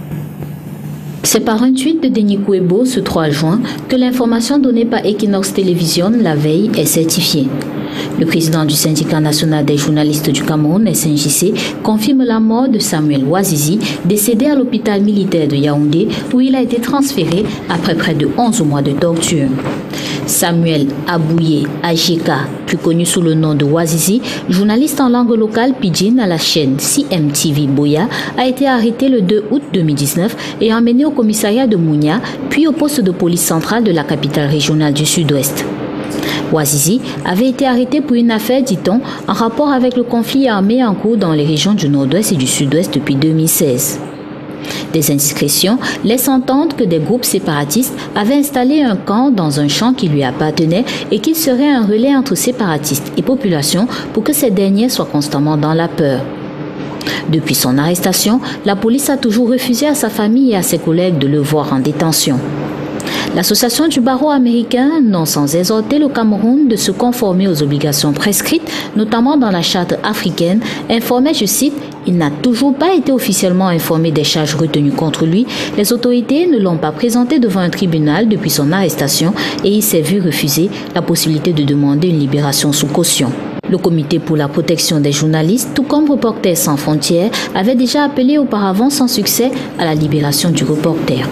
C'est par un tweet de Denis Kouebo ce trois juin que l'information donnée par Equinox Television la veille est certifiée. Le président du syndicat national des journalistes du Cameroun, S N J C, confirme la mort de Samuel Ouazizi, décédé à l'hôpital militaire de Yaoundé, où il a été transféré après près de onze mois de torture. Samuel Abouye Ajeka, plus connu sous le nom de Ouazizi, journaliste en langue locale pidgin à la chaîne C M T V Boya, a été arrêté le deux août deux mille dix-neuf et emmené au commissariat de Mounia, puis au poste de police centrale de la capitale régionale du Sud-Ouest. Ouazizi avait été arrêté pour une affaire, dit-on, en rapport avec le conflit armé en cours dans les régions du Nord-Ouest et du Sud-Ouest depuis deux mille seize. Des indiscrétions laissent entendre que des groupes séparatistes avaient installé un camp dans un champ qui lui appartenait et qu'il serait un relais entre séparatistes et population pour que ces derniers soient constamment dans la peur. Depuis son arrestation, la police a toujours refusé à sa famille et à ses collègues de le voir en détention. L'association du barreau américain, non sans exhorter le Cameroun de se conformer aux obligations prescrites, notamment dans la charte africaine, informait, je cite, « Il n'a toujours pas été officiellement informé des charges retenues contre lui. Les autorités ne l'ont pas présenté devant un tribunal depuis son arrestation et il s'est vu refuser la possibilité de demander une libération sous caution. » Le Comité pour la protection des journalistes, tout comme Reporters sans frontières, avait déjà appelé auparavant sans succès à la libération du reporter.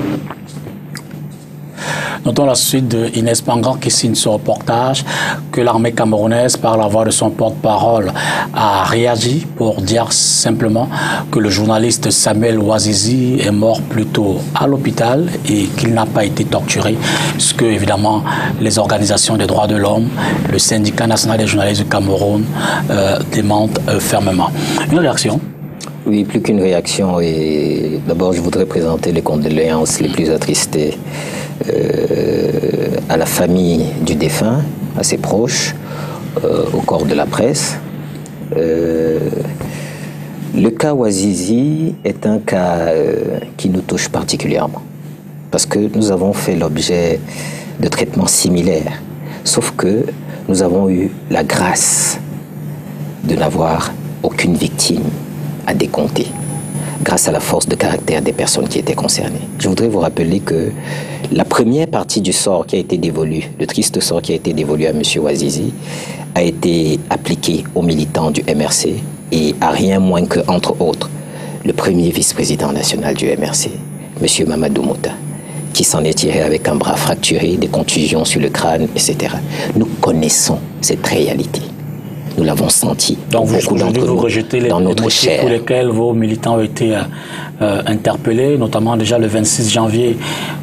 Notons la suite de Inès Pangan qui signe ce reportage que l'armée camerounaise, par la voix de son porte-parole, a réagi pour dire simplement que le journaliste Samuel Ouazizi est mort plutôt à l'hôpital et qu'il n'a pas été torturé, puisque évidemment les organisations des droits de l'homme, le syndicat national des journalistes du Cameroun euh, démentent euh, fermement. Une réaction? Oui, plus qu'une réaction. Et d'abord, je voudrais présenter les condoléances les plus attristées euh, à la famille du défunt, à ses proches, euh, au corps de la presse. Euh, le cas Ouazizi est un cas euh, qui nous touche particulièrement parce que nous avons fait l'objet de traitements similaires, sauf que nous avons eu la grâce de n'avoir aucune victime à décompter, grâce à la force de caractère des personnes qui étaient concernées. Je voudrais vous rappeler que la première partie du sort qui a été dévolu, le triste sort qui a été dévolu à M. Ouazizi, a été appliqué aux militants du M R C et à rien moins que, entre autres, le premier vice-président national du M R C, M. Mamadou Mouta, qui s'en est tiré avec un bras fracturé, des contusions sur le crâne, et cetera. Nous connaissons cette réalité. Nous l'avons senti. Donc vous, aujourd'hui, vous rejetez les, les motifs pour lesquels vos militants ont été euh, interpellés, notamment déjà le vingt-six janvier,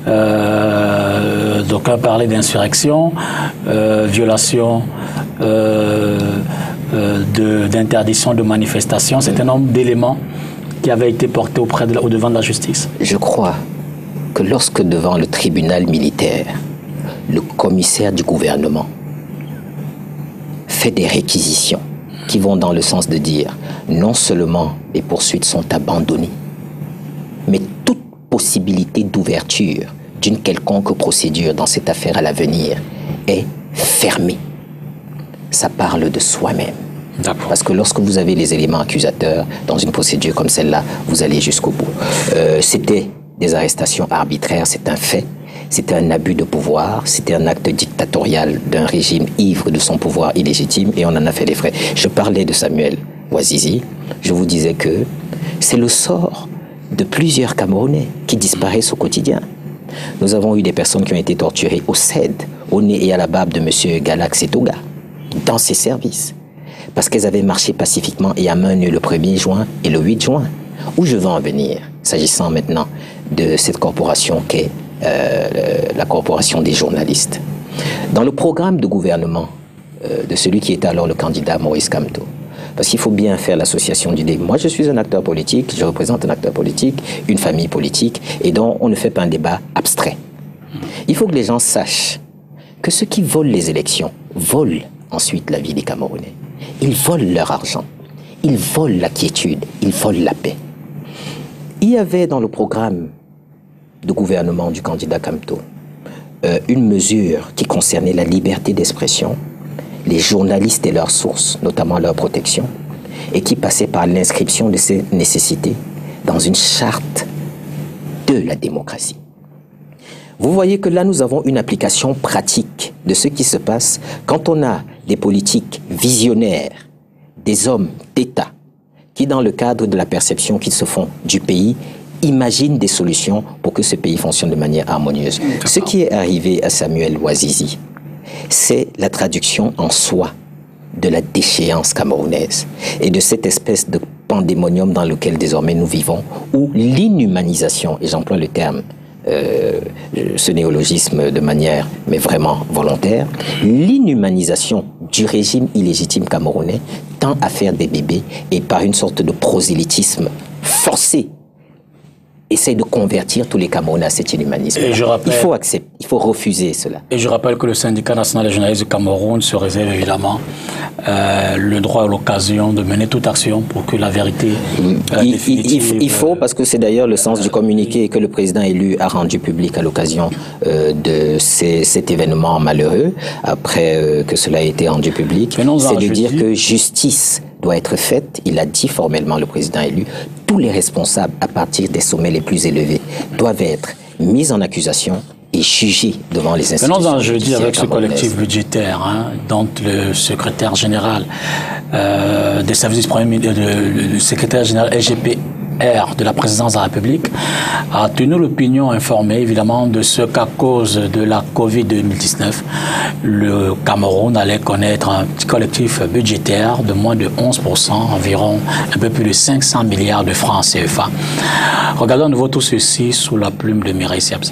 euh, d'aucuns parlaient d'insurrection, euh, violation euh, euh, d'interdiction de, de manifestation. C'est un nombre d'éléments qui avaient été portés auprès de la, au devant de la justice. Je crois que lorsque devant le tribunal militaire, le commissaire du gouvernement fait des réquisitions qui vont dans le sens de dire non seulement les poursuites sont abandonnées, mais toute possibilité d'ouverture d'une quelconque procédure dans cette affaire à l'avenir est fermée. Ça parle de soi-même. Parce que lorsque vous avez les éléments accusateurs dans une procédure comme celle-là, vous allez jusqu'au bout. Euh, c'était des arrestations arbitraires, c'est un fait. C'était un abus de pouvoir, c'était un acte dictatorial d'un régime ivre de son pouvoir illégitime et on en a fait les frais. Je parlais de Samuel Ouazizi, je vous disais que c'est le sort de plusieurs Camerounais qui disparaissent au quotidien. Nous avons eu des personnes qui ont été torturées au C E D, au nez et à la barbe de M. Galax Etoga, dans ses services, parce qu'elles avaient marché pacifiquement et à main nue le premier juin et le huit juin. Où je veux en venir, s'agissant maintenant de cette corporation qu'est euh, la corporation des journalistes. Dans le programme de gouvernement euh, de celui qui était alors le candidat Maurice Kamto, parce qu'il faut bien faire l'association du débat. Moi, je suis un acteur politique, je représente un acteur politique, une famille politique, et donc on ne fait pas un débat abstrait. Il faut que les gens sachent que ceux qui volent les élections volent ensuite la vie des Camerounais. Ils volent leur argent, ils volent la quiétude, ils volent la paix. Il y avait dans le programme de gouvernement du candidat Kamto euh, une mesure qui concernait la liberté d'expression, les journalistes et leurs sources, notamment leur protection, et qui passait par l'inscription de ces nécessités dans une charte de la démocratie. Vous voyez que là, nous avons une application pratique de ce qui se passe quand on a des politiques visionnaires, des hommes d'État, qui, dans le cadre de la perception qu'ils se font du pays, imaginent des solutions pour que ce pays fonctionne de manière harmonieuse. Ce qui est arrivé à Samuel Ouazizi, c'est la traduction en soi de la déchéance camerounaise et de cette espèce de pandémonium dans lequel désormais nous vivons, où l'inhumanisation, et j'emploie le terme, euh, ce néologisme de manière, mais vraiment volontaire, l'inhumanisation du régime illégitime camerounais tend à faire des bébés et par une sorte de prosélytisme forcé, essaye de convertir tous les Camerounais à cet inhumanisme. Il faut accepter, il faut refuser cela. Et je rappelle que le syndicat national des journalistes du Cameroun se réserve évidemment euh, le droit à l'occasion de mener toute action pour que la vérité euh, il, il, il faut, parce que c'est d'ailleurs le sens du communiqué que le président élu a rendu public à l'occasion euh, de ces, cet événement malheureux, après euh, que cela a été rendu public, c'est de dire dis... que justice doit être faite. Il a dit formellement, le président élu, tous les responsables à partir des sommets les plus élevés doivent être mis en accusation et jugés devant les institutions. Venons-en jeudi avec ce collectif budgétaire, hein, dont le secrétaire général euh, des services du Premier ministre, le, le secrétaire général L G P R de la présidence de la République a tenu l'opinion informée évidemment de ce qu'à cause de la Covid deux mille dix-neuf, le Cameroun allait connaître un petit collectif budgétaire de moins de onze pour cent, environ un peu plus de cinq cents milliards de francs C F A. Regardons à nouveau tout ceci sous la plume de Mireille Siabsi.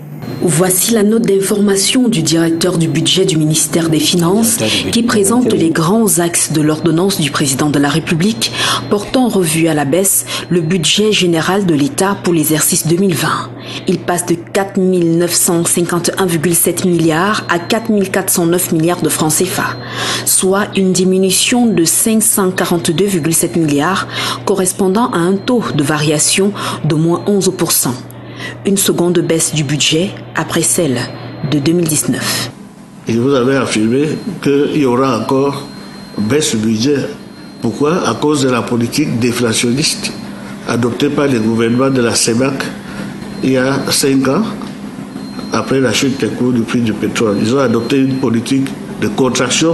Voici la note d'information du directeur du budget du ministère des Finances qui présente les grands axes de l'ordonnance du président de la République portant en revue à la baisse le budget général de l'État pour l'exercice deux mille vingt. Il passe de quatre mille neuf cent cinquante et un virgule sept milliards à quatre mille quatre cent neuf milliards de francs C F A, soit une diminution de cinq cent quarante-deux virgule sept milliards correspondant à un taux de variation de moins onze pour cent. Une seconde baisse du budget après celle de deux mille dix-neuf. Et vous avez affirmé qu'il y aura encore baisse du budget. Pourquoi? À cause de la politique déflationniste adoptée par les gouvernements de la C E M A C il y a cinq ans, après la chute des cours du prix du pétrole. Ils ont adopté une politique de contraction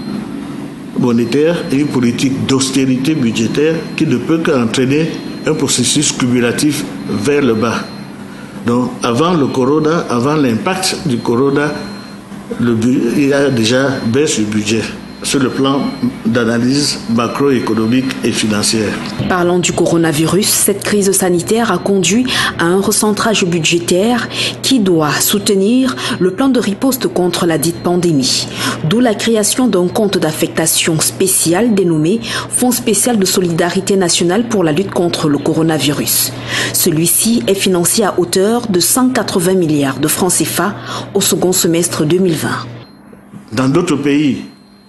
monétaire et une politique d'austérité budgétaire qui ne peut qu'entraîner un processus cumulatif vers le bas. Donc, avant le corona, avant l'impact du corona, le, il y a déjà baisse du budget sur le plan d'analyse macroéconomique et financière. Parlant du coronavirus, cette crise sanitaire a conduit à un recentrage budgétaire qui doit soutenir le plan de riposte contre la dite pandémie. D'où la création d'un compte d'affectation spécial dénommé Fonds spécial de solidarité nationale pour la lutte contre le coronavirus. Celui-ci est financé à hauteur de cent quatre-vingts milliards de francs C F A au second semestre deux mille vingt. Dans d'autres pays,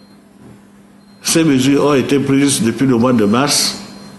ces mesures ont été prises depuis le mois de mars.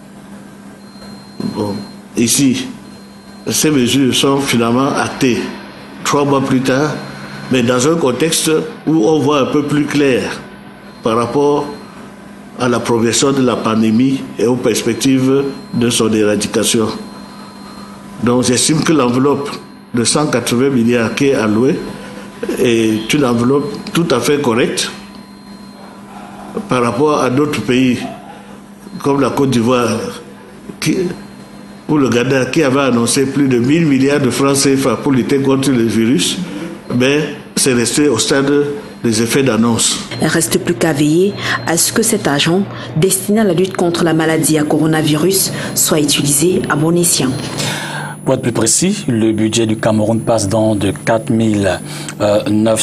Bon, ici, ces mesures sont finalement actées trois mois plus tard, mais dans un contexte où on voit un peu plus clair par rapport à la progression de la pandémie et aux perspectives de son éradication. Donc j'estime que l'enveloppe de cent quatre-vingts milliards qui est allouée est une enveloppe tout à fait correcte par rapport à d'autres pays comme la Côte d'Ivoire, ou le Ghana, qui avait annoncé plus de mille milliards de francs C F A pour lutter contre le virus, mais c'est resté au stade des effets d'annonce. Il ne reste plus qu'à veiller à ce que cet argent destiné à la lutte contre la maladie à coronavirus soit utilisé à bon escient. Pour être plus précis, le budget du Cameroun passe donc de quatre mille neuf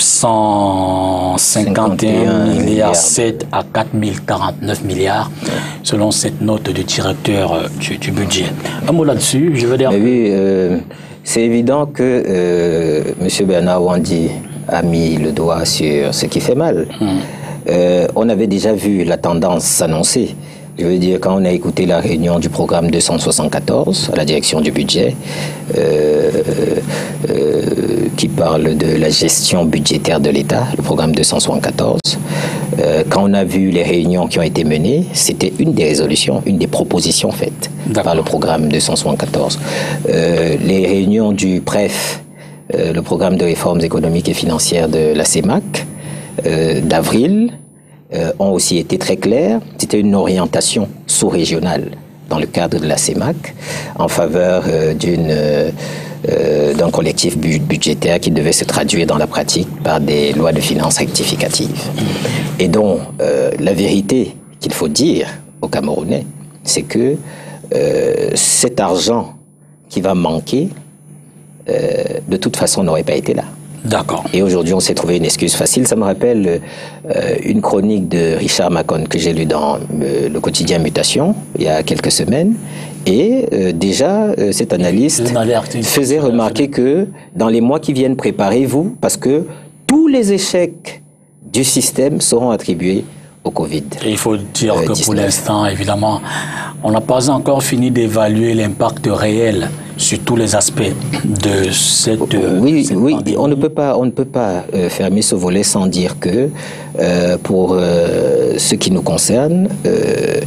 cent cinquante et un milliards sept à quatre mille quarante-neuf milliards, selon cette note du directeur du, du budget. Un mot là-dessus, je veux dire... Mais oui, euh, c'est évident que euh, M. Bernard Wandi a mis le doigt sur ce qui fait mal. Hum. Euh, on avait déjà vu la tendance s'annoncer. Je veux dire, quand on a écouté la réunion du programme deux cent soixante-quatorze à la direction du budget, euh, euh, qui parle de la gestion budgétaire de l'État, le programme deux cent soixante-quatorze, euh, quand on a vu les réunions qui ont été menées, c'était une des résolutions, une des propositions faites par le programme deux cent soixante-quatorze. Euh, les réunions du P R E F, euh, le programme de réformes économiques et financières de la CEMAC, euh, d'avril, Euh, ont aussi été très clairs. C'était une orientation sous-régionale dans le cadre de la CEMAC en faveur euh, d'une, euh, euh, d'un collectif bu budgétaire qui devait se traduire dans la pratique par des lois de finances rectificatives. Et donc, euh, la vérité qu'il faut dire aux Camerounais, c'est que euh, cet argent qui va manquer, euh, de toute façon, n'aurait pas été là. D'accord. Et aujourd'hui, on s'est trouvé une excuse facile. Ça me rappelle euh, une chronique de Richard Macon que j'ai lue dans euh, le quotidien Mutation il y a quelques semaines. Et euh, déjà, euh, cet analyste faisait remarquer que dans les mois qui viennent, préparez-vous parce que tous les échecs du système seront attribués au Covid. Et il faut dire euh, que dix-neuf. Pour l'instant, évidemment, on n'a pas encore fini d'évaluer l'impact réel sur tous les aspects de cette oui cette oui pandémie. on ne peut pas on ne peut pas euh, fermer ce volet sans dire que euh, pour euh, ce qui nous concerne euh,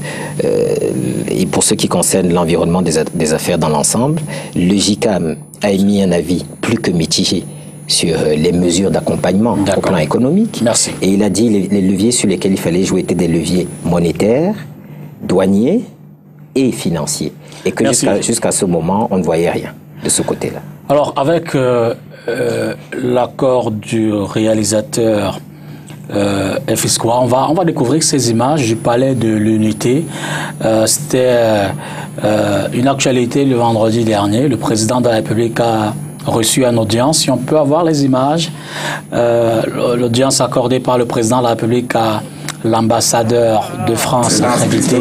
euh, et pour ce qui concerne l'environnement des, des affaires dans l'ensemble, le J C A M a émis un avis plus que mitigé sur les mesures d'accompagnement au plan économique. Merci. Et il a dit les, les leviers sur lesquels il fallait jouer étaient des leviers monétaires, douaniers et financiers. Et que jusqu'à jusqu'à ce moment, on ne voyait rien de ce côté-là. Alors, avec euh, euh, l'accord du réalisateur euh, F S Q A, on va, on va découvrir ces images du palais de l'Unité. Euh, C'était euh, une actualité le vendredi dernier. Le président de la République a reçu une audience. Si on peut avoir les images, euh, l'audience accordée par le président de la République à l'ambassadeur de France invité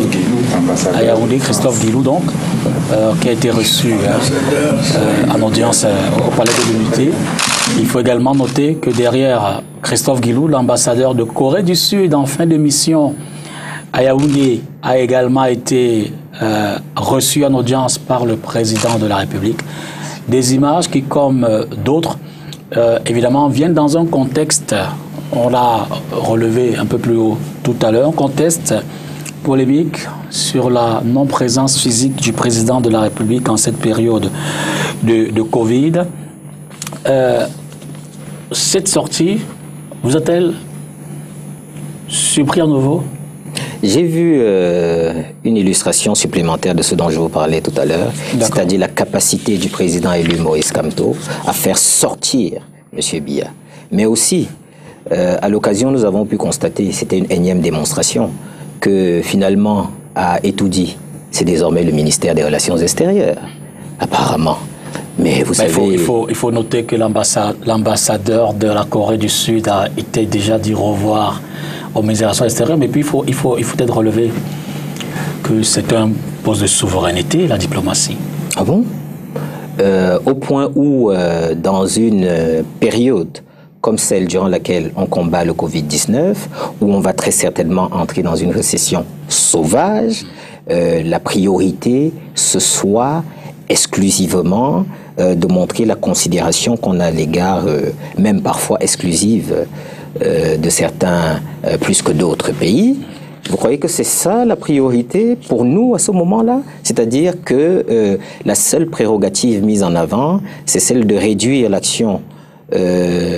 à Yaoundé, Christophe Guilou, donc, euh, qui a été reçu hein, euh, en audience euh, au Palais de l'Unité. Il faut également noter que derrière Christophe Guilou, l'ambassadeur de Corée du Sud en fin de mission à Yaoundé, a également été euh, reçu en audience par le président de la République. Des images qui, comme euh, d'autres, euh, évidemment, viennent dans un contexte, on l'a relevé un peu plus haut tout à l'heure, un contexte polémique sur la non-présence physique du président de la République en cette période de, de Covid. Euh, cette sortie, vous a-t-elle surpris à nouveau? J'ai vu euh, une illustration supplémentaire de ce dont je vous parlais tout à l'heure, c'est-à-dire la capacité du président élu Maurice Kamto à faire sortir M. Biya. Mais aussi, euh, à l'occasion, nous avons pu constater, c'était une énième démonstration, que finalement, à Etoudi, c'est désormais le ministère des Relations extérieures, apparemment. Mais vous Mais savez... Il faut, il faut, il faut noter que l'ambassadeur de la Corée du Sud a été déjà dit au revoir aux ministère des Relations extérieures, mais puis il faut, il faut, il faut peut-être relever que c'est un poste de souveraineté, la diplomatie. Ah bon? euh, Au point où, euh, dans une période comme celle durant laquelle on combat le Covid dix-neuf, où on va très certainement entrer dans une récession sauvage, euh, la priorité, ce soit exclusivement euh, de montrer la considération qu'on a à l'égard, euh, même parfois exclusive, euh, de certains euh, plus que d'autres pays. Vous croyez que c'est ça la priorité pour nous à ce moment-là? C'est-à-dire que euh, la seule prérogative mise en avant, c'est celle de réduire l'action euh,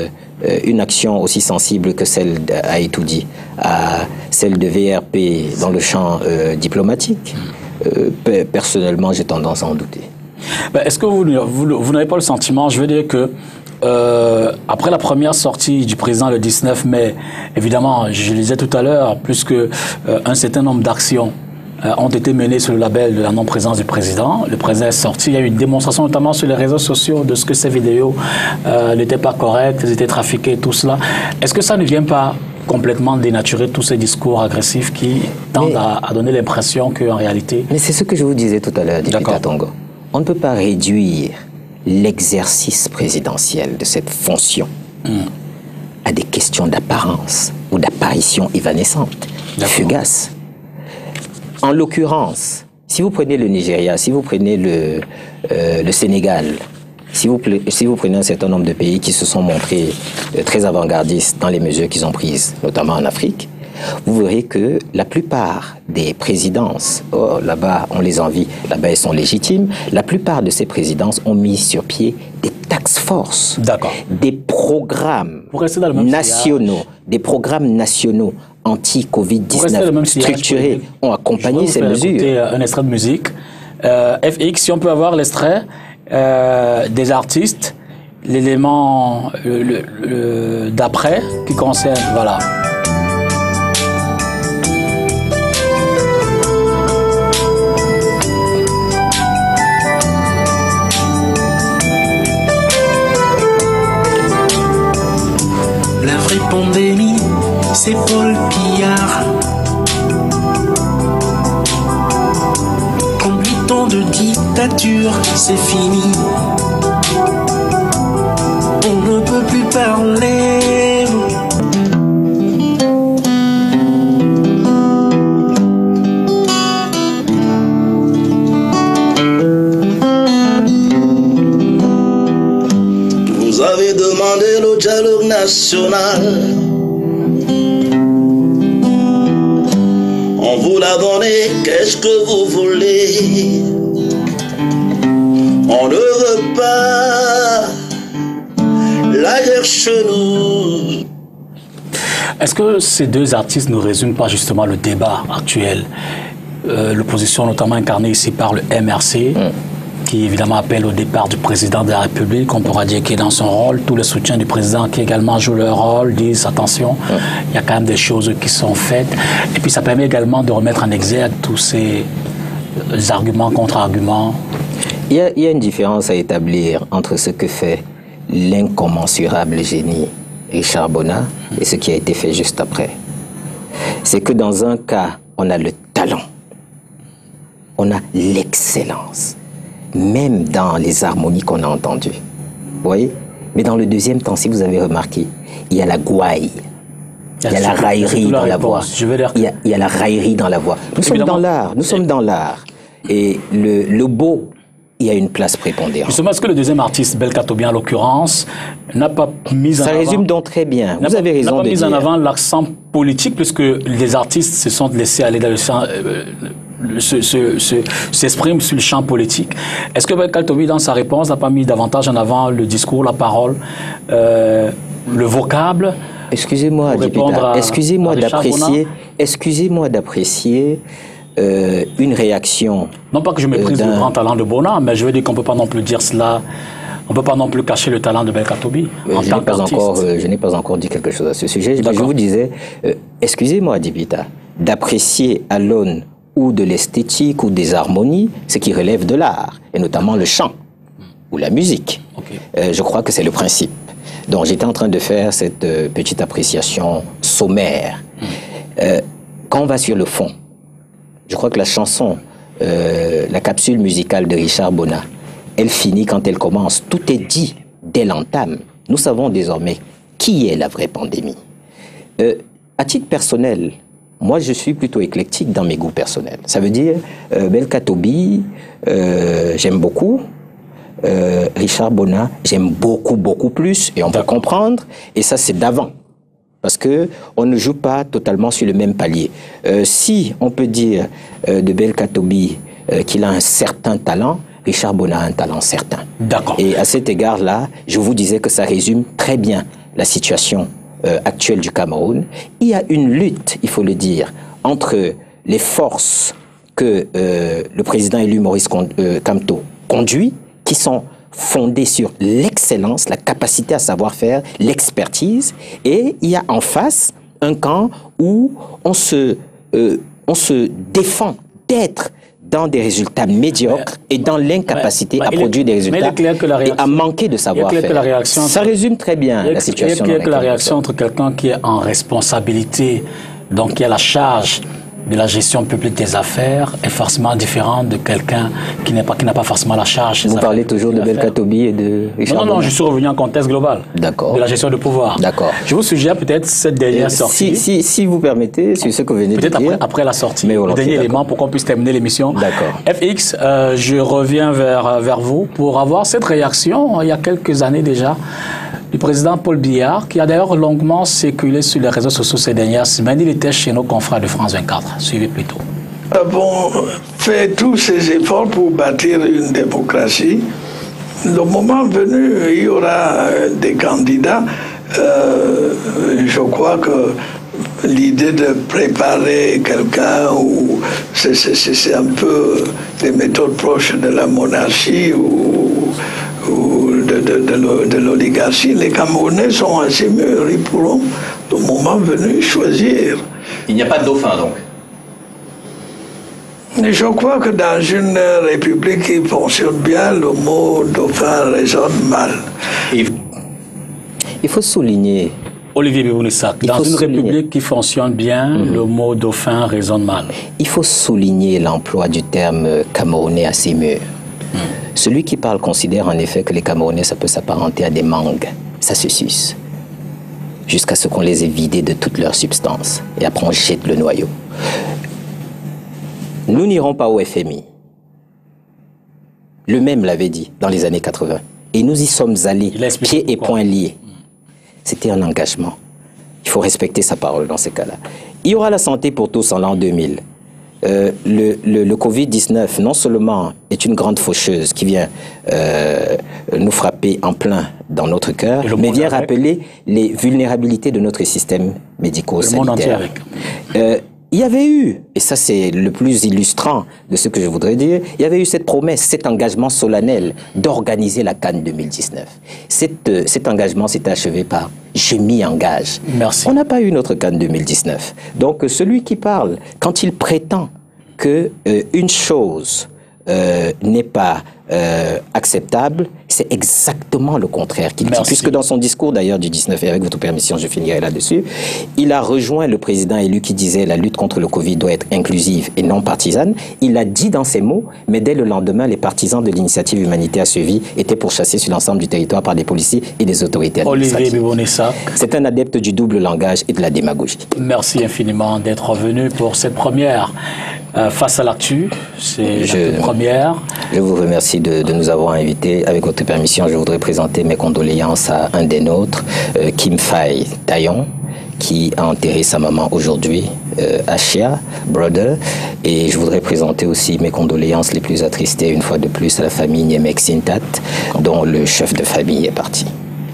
euh, une action aussi sensible que celle d'Aïtoudi à celle de V R P dans le champ euh, diplomatique, euh, personnellement, j'ai tendance à en douter. Ben, est-ce que vous, vous, vous n'avez pas le sentiment, je veux dire que euh, après la première sortie du président le dix-neuf mai, évidemment, je le disais tout à l'heure, plus qu'un euh, certain nombre d'actions euh, ont été menées sur le label de la non-présence du président. Le président est sorti, il y a eu une démonstration notamment sur les réseaux sociaux de ce que ces vidéos euh, n'étaient pas correctes, elles étaient trafiquées, tout cela. Est-ce que ça ne vient pas complètement dénaturer tous ces discours agressifs qui tendent à, à donner l'impression qu'en réalité... Mais c'est ce que je vous disais tout à l'heure, député Tongo. On ne peut pas réduire l'exercice présidentiel de cette fonction mmh. à des questions d'apparence ou d'apparition évanescente, fugace. En l'occurrence, si vous prenez le Nigeria, si vous prenez le, euh, le Sénégal, si vous, si vous prenez un certain nombre de pays qui se sont montrés euh, très avant-gardistes dans les mesures qu'ils ont prises, notamment en Afrique, vous verrez que la plupart des présidences, oh, là-bas on les envie, là-bas elles sont légitimes, la plupart de ces présidences ont mis sur pied des task force, des programmes nationaux, des programmes nationaux anti-Covid dix-neuf structurés ont accompagné ces mesures. Écouter un extrait de musique. Euh, F X, si on peut avoir l'extrait euh, des artistes, l'élément d'après qui concerne, voilà. Pandémie, c'est Paul Pillard. Comme huit ans de dictature, c'est fini. On ne peut plus parler. Vous avez demandé le dialogue national. On vous l'a donné, qu'est-ce que vous voulez? On ne veut pas la guerre chez nous. Est-ce que ces deux artistes ne résument pas justement le débat actuel? euh, L'opposition notamment incarnée ici par le M R C, mmh. qui évidemment appelle au départ du président de la République, on pourra dire qu'il est dans son rôle, tous les soutiens du président qui également jouent leur rôle, disent attention, il ouais. y a quand même des choses qui sont faites. Et puis ça permet également de remettre en exergue tous ces arguments, contre-arguments. Il y a, il y a une différence à établir entre ce que fait l'incommensurable génie Richard Bona et ce qui a été fait juste après. C'est que dans un cas, on a le talent, on a l'excellence, même dans les harmonies qu'on a entendues. Vous voyez? Mais dans le deuxième temps, si vous avez remarqué, il y a la gouaille, il y a la raillerie dans la voix. Il y a, il y a la raillerie dans la voix. Nous sommes dans l'art, nous sommes dans l'art. Et le, le beau, il y a une place prépondérante. Justement, est-ce que le deuxième artiste, Belka Tobi en l'occurrence, n'a pas mis en Ça avant... Ça résume donc très bien, vous avez raison de dire. N'a pas mis en avant l'accent politique, puisque les artistes se sont laissés aller dans le champ... Euh, s'exprime sur le champ politique. Est-ce que Belka Tobi, dans sa réponse, n'a pas mis davantage en avant le discours, la parole, euh, le vocable? Excusez-moi, excusez-moi d'apprécier, excusez-moi d'apprécier euh, une réaction. Non pas que je méprise euh, le grand talent de Bona, mais je veux dire qu'on ne peut pas non plus dire cela. On ne peut pas non plus cacher le talent de Belka Tobi en je tant qu'artiste. Euh, je n'ai pas encore dit quelque chose à ce sujet. Je vous disais, euh, excusez-moi, Dibita, d'apprécier à l'aune ou de l'esthétique ou des harmonies, ce qui relève de l'art, et notamment le chant ou la musique. Okay. Euh, je crois que c'est le principe. Donc j'étais en train de faire cette euh, petite appréciation sommaire. Mmh. Euh, quand on va sur le fond, je crois que la chanson, euh, la capsule musicale de Richard Bona, elle finit quand elle commence. Tout est dit dès l'entame. Nous savons désormais qui est la vraie pandémie. Euh, à titre personnel, moi, je suis plutôt éclectique dans mes goûts personnels. Ça veut dire, euh, Belka Tobi, euh, j'aime beaucoup. Euh, Richard Bona, j'aime beaucoup, beaucoup plus. Et on peut comprendre. Et ça, c'est d'avant. Parce qu'on ne joue pas totalement sur le même palier. Euh, si on peut dire euh, de Belka Tobi euh, qu'il a un certain talent, Richard Bona a un talent certain. D'accord. Et à cet égard-là, je vous disais que ça résume très bien la situation euh, actuelle du Cameroun. Il y a une lutte, il faut le dire, entre les forces que euh, le président élu Maurice euh, Kamto conduit, qui sont fondées sur l'excellence, la capacité à savoir faire, l'expertise, et il y a en face un camp où on se, euh, on se défend d'être dans des résultats médiocres mais, et dans l'incapacité à produire est, des résultats et à manquer de savoir-faire. Ça résume très bien la situation. Il y a que la réaction entre quelqu'un qui est en responsabilité, donc qui a la charge de la gestion publique des affaires, est forcément différent de quelqu'un qui n'est pas qui n'a pas forcément la charge. Vous parlez toujours de Belkatobi et de Richard Non, non, non, je suis revenu en contexte global. D'accord. De la gestion de pouvoir. D'accord. Je vous suggère peut-être cette dernière euh, sortie. Si, si, si vous permettez, c'est ce que vous venez de dire. Peut-être après, après la sortie. Mais le dernier élément pour qu'on puisse terminer l'émission. D'accord. F X, euh, je reviens vers, vers vous pour avoir cette réaction, il y a quelques années déjà, du président Paul Biya, qui a d'ailleurs longuement circulé sur les réseaux sociaux ces dernières semaines. Il était chez nos confrères de France vingt-quatre. Suivez plutôt. Nous avons fait tous ces efforts pour bâtir une démocratie. Le moment venu, il y aura des candidats. Euh, je crois que l'idée de préparer quelqu'un, ou c'est un peu des méthodes proches de la monarchie ou, ou de, de, de, de l'oligarchie. Les Camerounais sont assez mûrs, ils pourront, le moment venu, choisir. Il n'y a pas de dauphin, donc? Je crois que dans une république qui fonctionne bien, le mot dauphin résonne mal. Il faut souligner... Olivier Bibonissak, dans une souligner. république qui fonctionne bien, mmh. le mot dauphin résonne mal. Il faut souligner l'emploi du terme camerounais assez mûr. Mmh. Celui qui parle considère en effet que les Camerounais, ça peut s'apparenter à des mangues. Ça se suce. Jusqu'à ce qu'on les ait vidés de toute leur substance. Et après, on jette le noyau. Nous n'irons pas au F M I. Le même l'avait dit dans les années quatre-vingt. Et nous y sommes allés, pieds et poings liés. C'était un engagement. Il faut respecter sa parole dans ces cas-là. Il y aura la santé pour tous en l'an deux mille. Euh, le, le, le Covid dix-neuf, non seulement est une grande faucheuse qui vient euh, nous frapper en plein dans notre cœur, mais vient avec. rappeler les vulnérabilités de notre système médico-sanitaire. Euh, il y avait eu, et ça c'est le plus illustrant de ce que je voudrais dire, il y avait eu cette promesse, cet engagement solennel d'organiser la Cannes deux mille dix-neuf. Cet, euh, cet engagement s'est achevé par « je m'y engage ». Merci. On n'a pas eu notre Cannes deux mille dix-neuf. Donc celui qui parle, quand il prétend que euh, une chose euh, n'est pas euh, acceptable, c'est exactement le contraire qu'il dit. Puisque dans son discours d'ailleurs du dix-neuf, et avec votre permission je finirai là-dessus, il a rejoint le président élu qui disait la lutte contre le Covid doit être inclusive et non partisane. Il l'a dit dans ces mots, mais dès le lendemain, les partisans de l'initiative humanitaire suivie étaient pourchassés sur l'ensemble du territoire par des policiers et des autorités administratives. C'est un adepte du double langage et de la démagogie. Merci infiniment d'être venu pour cette première euh, face à l'actu. C'est la première. Je vous remercie de, de nous avoir invités. Avec votre permission, je voudrais présenter mes condoléances à un des nôtres, euh, Kim Faye Taillon, qui a enterré sa maman aujourd'hui, euh, Achia, brother. Et je voudrais présenter aussi mes condoléances les plus attristées, une fois de plus, à la famille Niemek Sintat, dont le chef de famille est parti.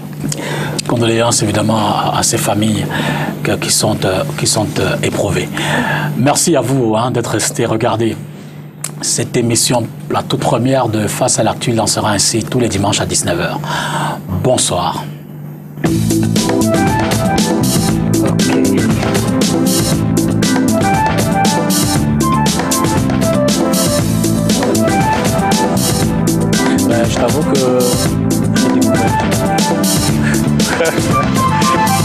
Condoléances évidemment à, à ces familles que, qui sont, euh, qui sont euh, éprouvées. Merci à vous hein, d'être restés regarder. Cette émission, la toute première de Face à l'actu, lancera ainsi tous les dimanches à dix-neuf heures. Bonsoir. Ben, je t'avoue que j'ai découvert.